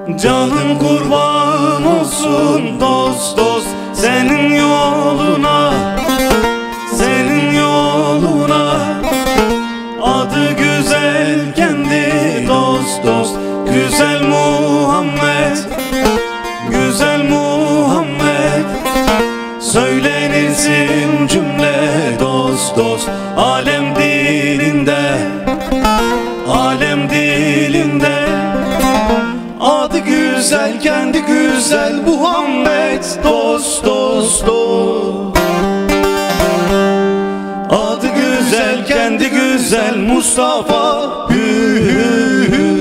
[SPEAKER 18] Canım kurban olsun dost dost senin yoluna, senin yoluna. Adı güzel kendi dost dost, güzel Muhammed, güzel Muhammed. Söylenirsin cümle dost dost alem dilinde, alem dilinde. Adı güzel kendi güzel Muhammed dost dost dost. Adı güzel kendi güzel Mustafa hü hü hü.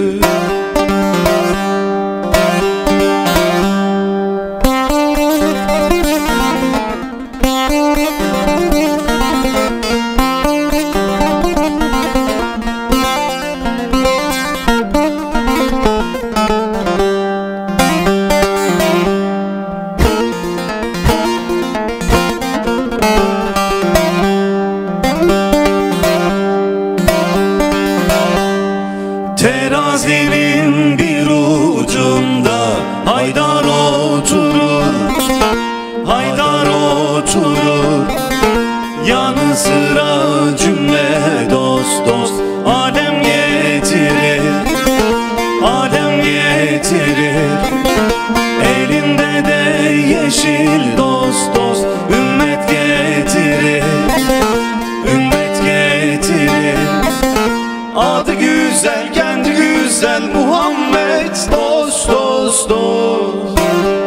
[SPEAKER 18] Terazinin bir ucunda Haydar oturur, Haydar oturur. Yanı sıra cümle dost dost alem getirir, alem getirir. Elinde de yeşil dost dost ümmet getirir, ümmet getirir. Adı güzel kendi güzel Muhammed dost dost dost.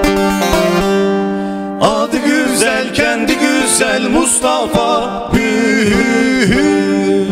[SPEAKER 18] Adı güzel kendi güzel Mustafa hü hü hü.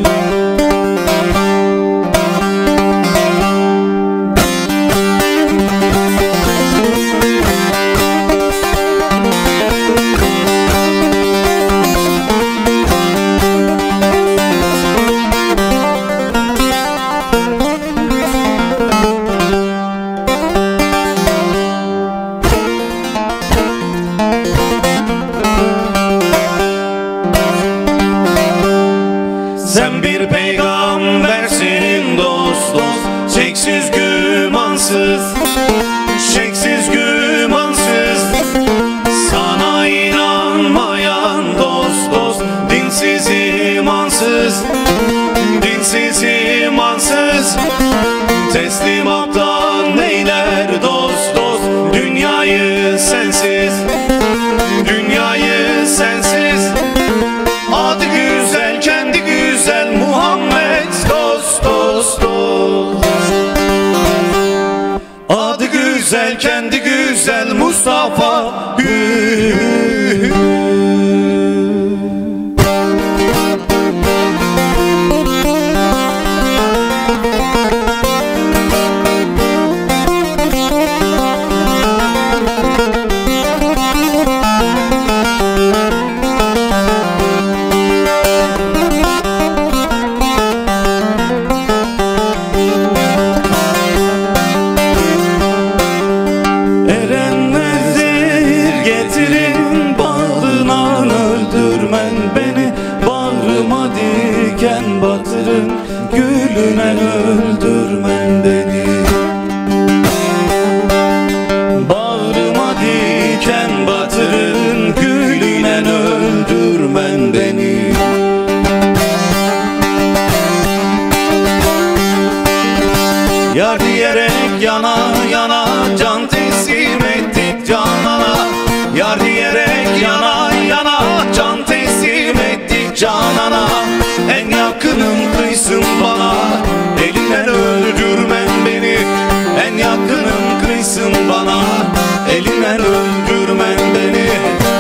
[SPEAKER 18] Sen bir peygambersin dost dost, şeksiz gümansız, şeksiz gümansız. Sana inanmayan dost dost, dinsiz imansız, dinsiz imansız. Teslimattan eyler dost dost, dünyayı sensiz, dünyayı sensiz. Adı güzel kendi güzel Muhammed dost dost dost. Adı güzel kendi güzel Mustafa hü hü hü. Erenler zehir getirin bağrına öldürmen beni. Bağrıma diken batırın gülüne öldürmen beni. Bağrıma diken batırın gülüne öldürmen beni. Yar diyerek yana yana can teslim ettik canana. Yar diyerek yana yana can teslim ettik canana. En yakınım kıysın bana, elinden öldürmen beni. En yakınım kıysın bana, elinden öldürmen beni.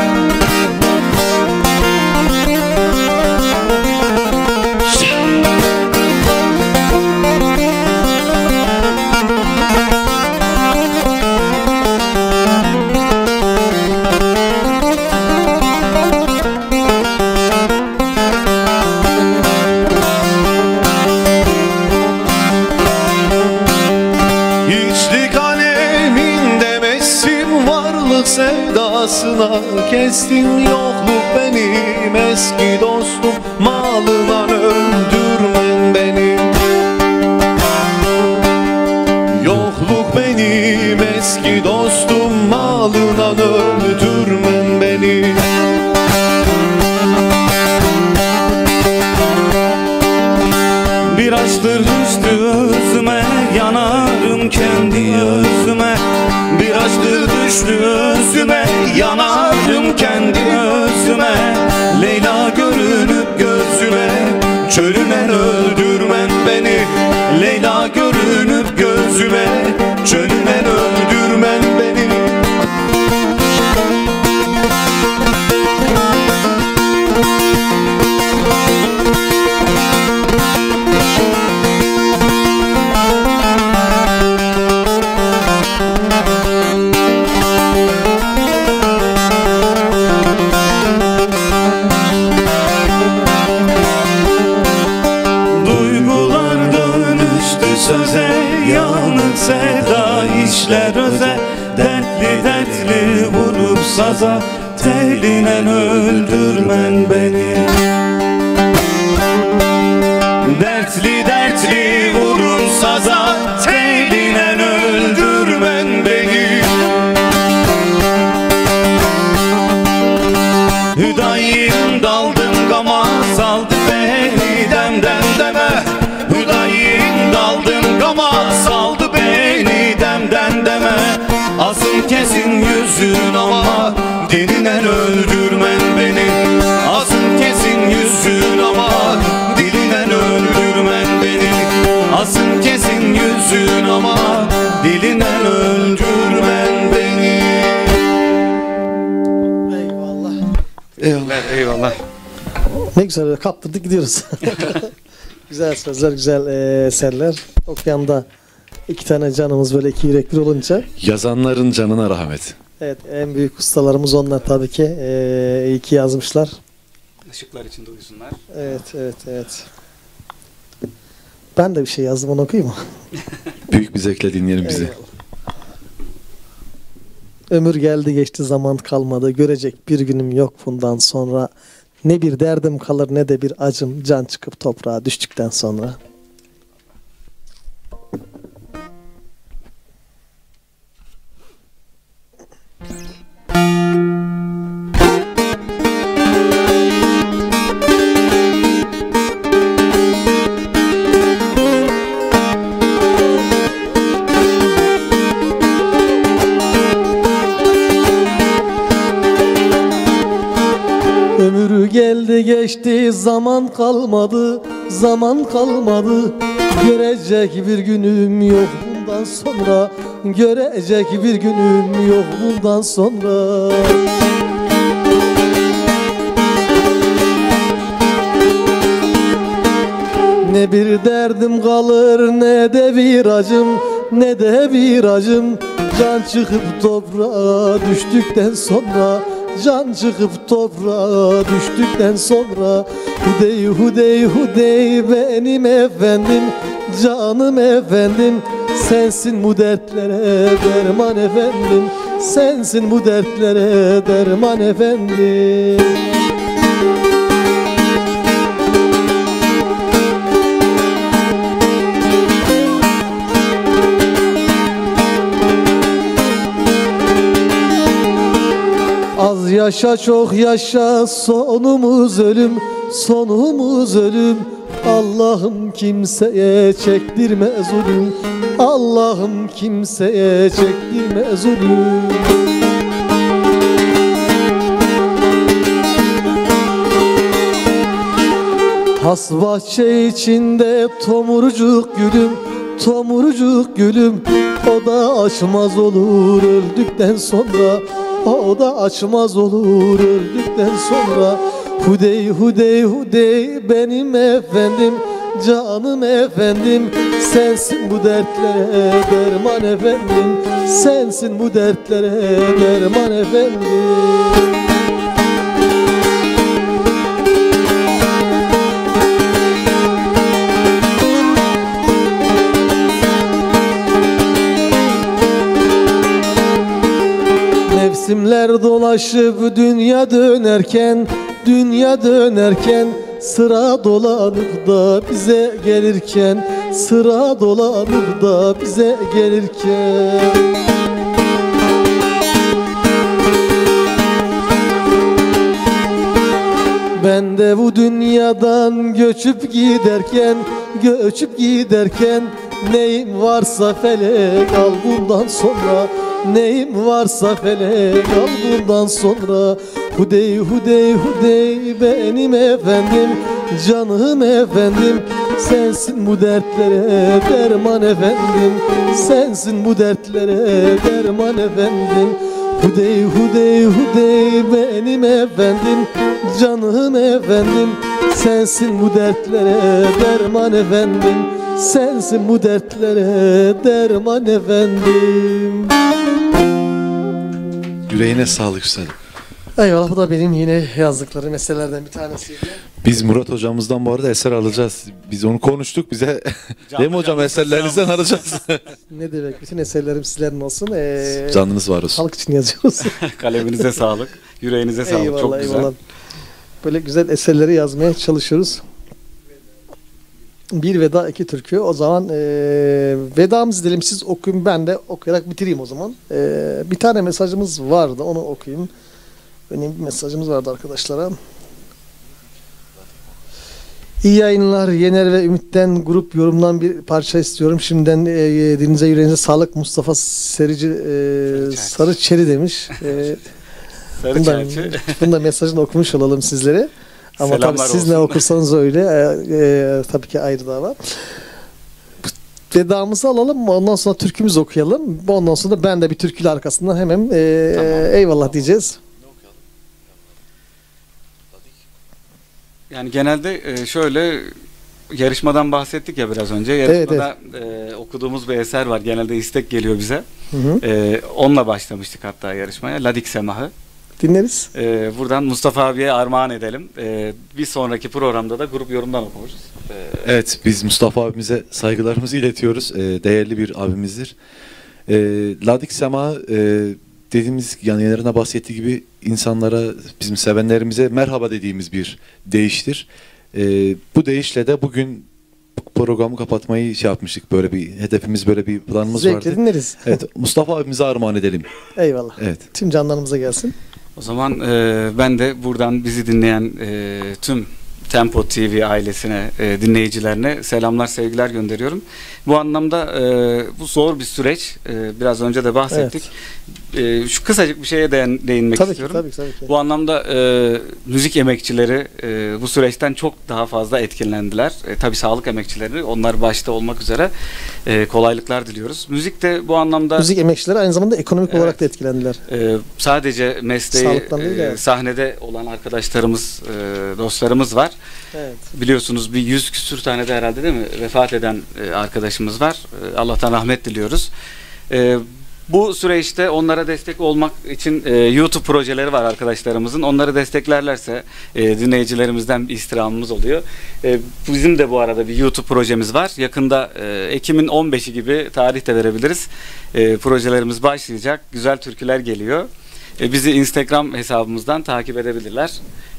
[SPEAKER 18] İçlik aleminde mesim varlık sevdasına. Kestin yokluk benim eski dostum, malına öldürmen beni. Yokluk benim
[SPEAKER 3] benim eski dostum, malına öldürmen beni. Bir aşktır düştü özüme, yanarım kendi özüme. Bir aşktır düştü özüme, yanarım kendi özüme. Leyla görünüp gözüme, çölüne öldürmen beni. Leyla görünüp gözüme, çölüne öldürmen beni. Söze yanık seda işler öze, dertli dertli vurup saza, teline öldürmen beni. Dertli dertli vurup saza, teline öldürmen beni. Hüdayim daldım gama, saldı beni demden deme. Hüdayim daldım gama, saldı beni demden deme. Asıl kesin yüzün ama dilinen öldürmen beni. Asıl kesin yüzün ama dilinen öldürmen beni. Asıl kesin yüzün ama dilinen öldürmen beni.
[SPEAKER 4] Eyvallah.
[SPEAKER 5] Eyvallah. Eyvallah.
[SPEAKER 4] Ne güzel, kaptırdık gidiyoruz. Güzel sözler, güzel e, eserler. Okuyan da iki tane canımız böyle iki yürekli olunca.
[SPEAKER 1] Yazanların canına rahmet.
[SPEAKER 4] Evet, en büyük ustalarımız onlar tabii ki. E, iyi ki yazmışlar.
[SPEAKER 5] Işıklar içinde uyusunlar.
[SPEAKER 4] Evet, evet, evet. Ben de bir şey yazdım, onu okuyayım mı?
[SPEAKER 1] Büyük bir zevkle dinleyelim bizi.
[SPEAKER 4] Eyvallah. Ömür geldi geçti zaman kalmadı, görecek bir günüm yok bundan sonra. Ne bir derdim kalır ne de bir acım, can çıkıp toprağa düştükten sonra. Ömür geldi geçti zaman kalmadı, zaman kalmadı. Görecek bir günüm yok bundan sonra, görecek bir günüm yok bundan sonra. Ne bir derdim kalır ne de bir acım, ne de bir acım. Can çıkıp toprağa düştükten sonra, can çıkıp toprağa düştükten sonra. Hudey hudey hudey benim efendim, canım efendim. Sensin bu dertlere derman efendim, sensin bu dertlere derman efendim. Az yaşa çok yaşa, sonumuz ölüm, sonumuz ölüm. Allah'ım kimseye çektirme zulüm, Allah'ım kimseye çektirme zulüm. Has bahçe içinde tomurcuk gülüm, tomurcuk gülüm. O da açmaz olur öldükten sonra, o da açmaz olur öldükten sonra. Hudey hudey hudey benim efendim, canım efendim. Sensin bu dertlere derman efendim, sensin bu dertlere derman efendim. Mevsimler dolaşıp dünya dönerken, dünya dönerken. sıra dolanıp da bize gelirken, sıra dolanıp da bize gelirken. Ben de bu dünyadan göçüp giderken, göçüp giderken neyim varsa felek al bundan sonra, neyim varsa felek al bundan sonra. Hudey hudey hudey benim efendim, canım efendim, sensin bu dertlere derman efendim, sensin bu dertlere derman efendim. Hudey hudey hudey benim efendim, canım efendim, sensin bu dertlere derman efendim, sensin bu dertlere derman efendim.
[SPEAKER 1] Yüreğine sağlık üstadım.
[SPEAKER 4] Eyvallah, bu da benim yine yazdıklarım eserlerden bir tanesiydi.
[SPEAKER 1] Biz Murat hocamızdan bu arada eser alacağız. Biz onu konuştuk, bize değil mi hocam, eserlerinizden alacağız.
[SPEAKER 4] Ne demek, bütün eserlerim sizlerin olsun. Ee,
[SPEAKER 1] Canınız var olsun.
[SPEAKER 4] Halk için yazıyoruz.
[SPEAKER 5] Kaleminize sağlık, yüreğinize sağlık.
[SPEAKER 4] Eyvallah,
[SPEAKER 5] çok güzel.
[SPEAKER 4] eyvallah. Böyle güzel eserleri yazmaya çalışıyoruz. Bir veda, iki türkü. O zaman e, vedamızı diyelim, siz okuyun, ben de okuyarak bitireyim o zaman. E, bir tane mesajımız vardı, onu okuyayım. Önemli bir mesajımız vardı arkadaşlara. İyi yayınlar. Yener ve Ümit'ten grup yorumdan bir parça istiyorum. Şimdiden e, dilinize yüreğinize sağlık. Mustafa Serici e, Sarıçeri demiş. E,
[SPEAKER 5] Sarıçeri.
[SPEAKER 4] Bunun da mesajını okumuş olalım sizlere. Ama
[SPEAKER 5] Selamlar
[SPEAKER 4] tabii siz
[SPEAKER 5] olsun.
[SPEAKER 4] ne okursanız öyle. E, e, tabii ki ayrı dava. Vedamızı alalım mı? Ondan sonra türkümüzü okuyalım. Ondan sonra ben de bir türküyle arkasından hemen e,
[SPEAKER 5] Tamam.
[SPEAKER 4] eyvallah diyeceğiz.
[SPEAKER 5] Yani genelde e, şöyle, yarışmadan bahsettik ya biraz önce. Yarışmada e, okuduğumuz bir eser var. Genelde istek geliyor bize.
[SPEAKER 4] Hı hı.
[SPEAKER 5] E, onunla başlamıştık hatta yarışmaya. Ladik Semah'ı.
[SPEAKER 4] Dinleriz.
[SPEAKER 5] E, buradan Mustafa abiye armağan edelim. E, bir sonraki programda da grup yorumdan okumuşuz. E,
[SPEAKER 1] Evet, biz Mustafa abimize saygılarımızı iletiyoruz. Ee, değerli bir abimizdir. Ee, Ladik Sema e, dediğimiz, yani yerine bahsettiği gibi insanlara, bizim sevenlerimize merhaba dediğimiz bir deyiştir. Ee, bu deyişle de bugün programı kapatmayı şey yapmıştık. Böyle bir hedefimiz, böyle bir planımız
[SPEAKER 4] Zevkle
[SPEAKER 1] vardı.
[SPEAKER 4] dinleriz.
[SPEAKER 1] Evet, Mustafa abimize armağan edelim.
[SPEAKER 4] Eyvallah.
[SPEAKER 1] Evet.
[SPEAKER 4] Tüm canlarımıza gelsin.
[SPEAKER 5] O zaman e, ben de buradan bizi dinleyen e, tüm Tempo T V ailesine, e, dinleyicilerine selamlar, sevgiler gönderiyorum. Bu anlamda e, bu zor bir süreç. E, biraz önce de bahsettik. E, şu kısacık bir şeye değin, değinmek
[SPEAKER 4] Tabii ki,
[SPEAKER 5] istiyorum.
[SPEAKER 4] tabii ki, tabii ki.
[SPEAKER 5] Bu anlamda e, müzik emekçileri e, bu süreçten çok daha fazla etkilendiler. E, tabii sağlık emekçileri, onlar başta olmak üzere e, kolaylıklar diliyoruz. Müzik de bu anlamda...
[SPEAKER 4] Müzik emekçileri aynı zamanda ekonomik
[SPEAKER 5] Evet.
[SPEAKER 4] olarak da etkilendiler.
[SPEAKER 5] Ee, sadece mesleği
[SPEAKER 4] Sağlıktan değil,
[SPEAKER 5] e,
[SPEAKER 4] evet.
[SPEAKER 5] sahnede olan arkadaşlarımız, e, dostlarımız var.
[SPEAKER 4] Evet.
[SPEAKER 5] Biliyorsunuz bir yüz küsür tane de herhalde değil mi vefat eden e, arkadaşımız var. E, Allah'tan rahmet diliyoruz. E, bu süreçte onlara destek olmak için e, YouTube projeleri var arkadaşlarımızın. Onları desteklerlerse e, dinleyicilerimizden bir istirhamımız oluyor. E, bizim de bu arada bir YouTube projemiz var. Yakında e, Ekim'in on beşi gibi tarih de verebiliriz. E, projelerimiz başlayacak. Güzel türküler geliyor. E, bizi Instagram hesabımızdan takip edebilirler.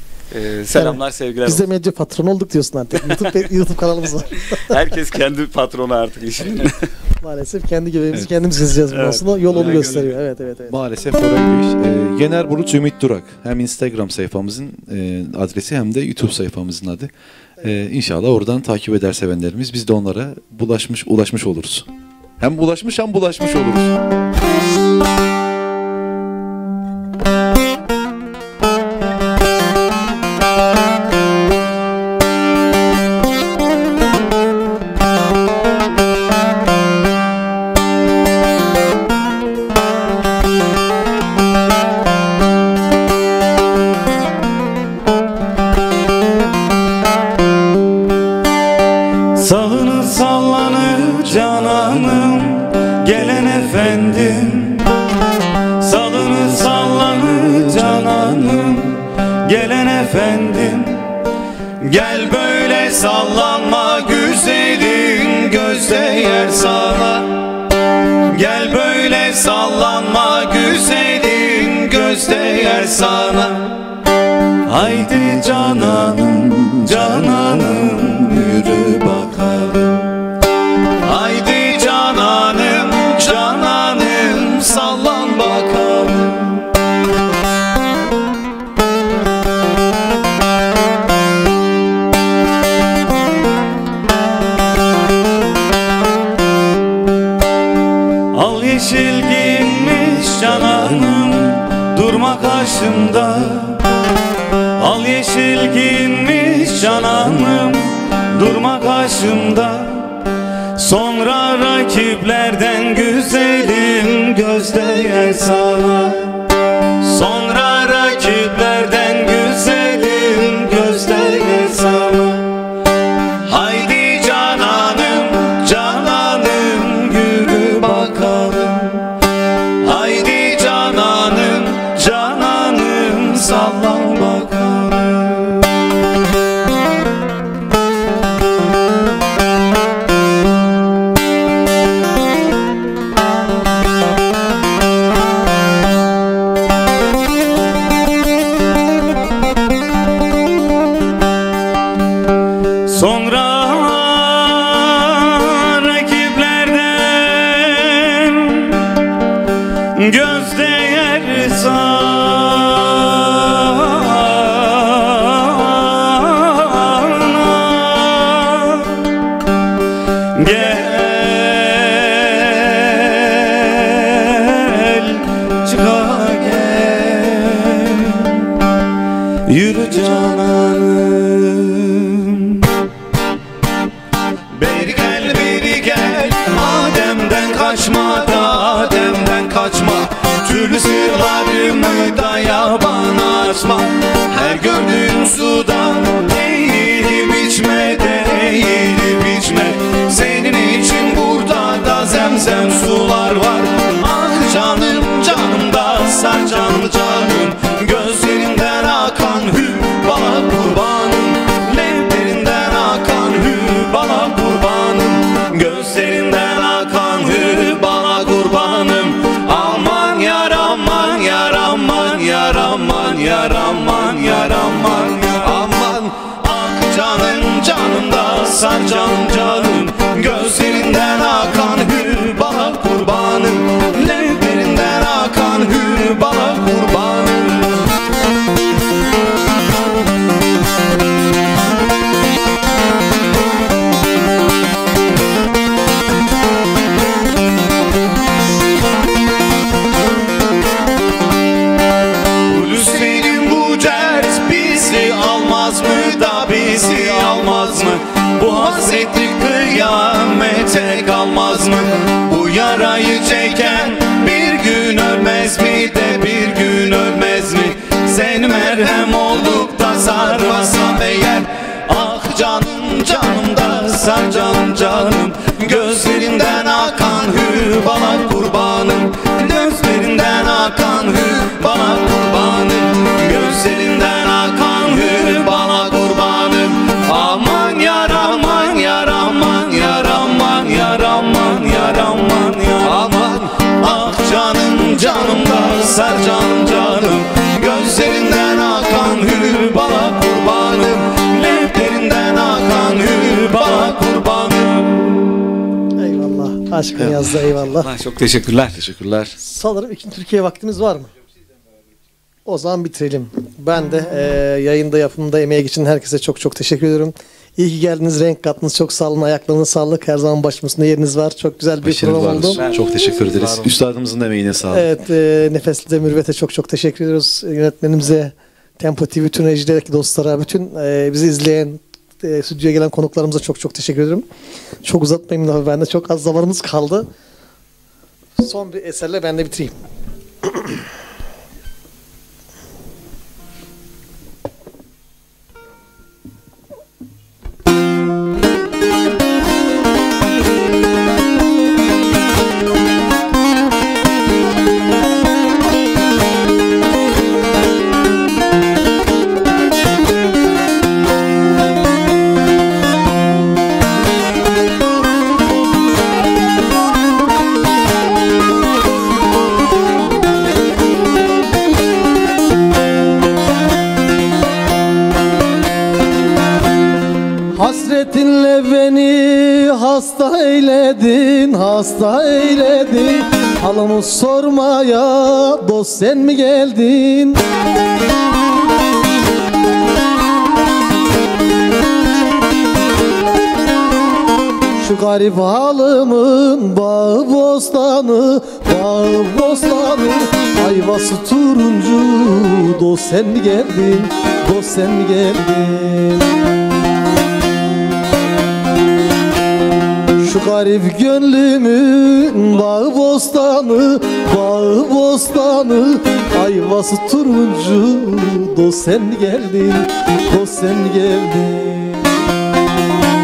[SPEAKER 5] Ee, selamlar,
[SPEAKER 4] Yani,
[SPEAKER 5] sevgiler
[SPEAKER 4] biz de
[SPEAKER 5] olsun.
[SPEAKER 4] medya patronu olduk diyorsun artık. YouTube, YouTube kanalımız var.
[SPEAKER 5] Herkes kendi patronu artık işinin.
[SPEAKER 4] Maalesef kendi göbeğimizi
[SPEAKER 1] Evet.
[SPEAKER 4] kendimiz gezeceğiz bundan
[SPEAKER 1] Evet.
[SPEAKER 4] sonra. Yol onu
[SPEAKER 1] Öyle
[SPEAKER 4] gösteriyor. Evet, evet, evet.
[SPEAKER 1] Maalesef öyle bir iş. Ee, Yener Bulut Ümit Durak. Hem Instagram sayfamızın e, adresi hem de YouTube sayfamızın adı. Ee, İnşallah oradan takip eder sevenlerimiz. Biz de onlara bulaşmış, ulaşmış oluruz. Hem ulaşmış hem bulaşmış oluruz.
[SPEAKER 18] Salını sallanır cananım, gelen efendim. Salını sallanır cananım, gelen efendim. Gel böyle sallanma güzelim, gözde yer sana. Gel böyle sallanma güzelim, gözde yer sana. Haydi cananım, cananım yürü bakalım. Haydi cananım, cananım sallan bakalım. Al yeşil giyinmiş cananım, durma karşımda. Al yeşil giyinmiş cananım, durma karşımda. Sonra rakiplerden güzelim gözde sana. Sonra rakiplerden güzelim gözde sana. Haydi cananım, cananım yürü bakalım. Haydi cananım, cananım sallan bakalım. Sonra rakiplerden gözde yer sana. Gel, çıka gel, yürü cananım. Beri gel, beri gel, Adem'den kaçma da Adem'den kaçma. Türlü sırlarımı da yabana açma. Her gördüğün sudan eğilip içme de eğilip içme. Senin için burada da zemzem sular var. Ah canım, canım da sar canım canım. Gözlerinden akan hü bana kurbanım. Leblerinden akan hü bana kurbanım. Gözlerinden akan hü bana kurbanım. Aman yar aman yar aman yar aman yar aman yar aman aman. Ah canım, canım da sar canım canım. Gözlerinden akan hü bana kurbanım. Leblerinden akan hü bana kurbanım. Hulusi'nin bu dert bizi almaz mı da bizi almaz mı? Bu hasretlik kıyamete kalmaz mı? Bu yarayı çeken bir gün ölmez mi de bir gün ölmez mi? Sen merhem olup da sarmasam eğer. Ah canım, canım da sar canım canım. Gözlerinden akan hü bana kurbanım. Gözlerinden akan hü bana kurbanım. Gözlerinden akan hü bana kurbanım. Aman yar aman yar aman yar aman yar aman yar aman yar aman. Ah canım, canım da sar canım canım. Gözlerinden akan hü bana kurbanım. Leblerinden akan hü bana kurbanım.
[SPEAKER 4] Eyvallah. Aşkın yazdı eyvallah.
[SPEAKER 5] Allah, çok teşekkürler.
[SPEAKER 1] Teşekkürler.
[SPEAKER 4] Sanırım ikinci Türkiye vaktimiz var mı? O zaman bitirelim. Ben de e, yayında yapımında emeği için herkese çok çok teşekkür ediyorum. İyi ki geldiniz, renk kattınız. Çok sağ olun, ayaklarına sağlık. Her zaman başımızda yeriniz var. Çok güzel bir program oldu.
[SPEAKER 1] Çok teşekkür ederiz. Üstadımızın emeğine sağlık.
[SPEAKER 4] Evet, e, Nefesli de Mürvet'e çok çok teşekkür ediyoruz. Yönetmenimize, Tempo T V, bütün rejideki dostlara, bütün e, bizi izleyen, e, stüdyoya gelen konuklarımıza çok çok teşekkür ederim. Çok uzatmayayım lafı, bende çok az zamanımız kaldı. Son bir eserle ben de bitireyim. eyledin, hasta eyledin. Halımı sormaya dost sen mi geldin? Şu garip halımın bağı bostanı, bağı bostanı, ayvası turuncu. Dost sen mi geldin, dost sen mi geldin? Şu garip gönlümün bağı bostanı, bağı bostanı, ayvası turuncu. Dost sen mi geldin, dost sen mi geldin?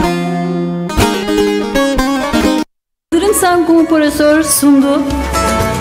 [SPEAKER 2] Yıldırım Sen Kompresör sundu.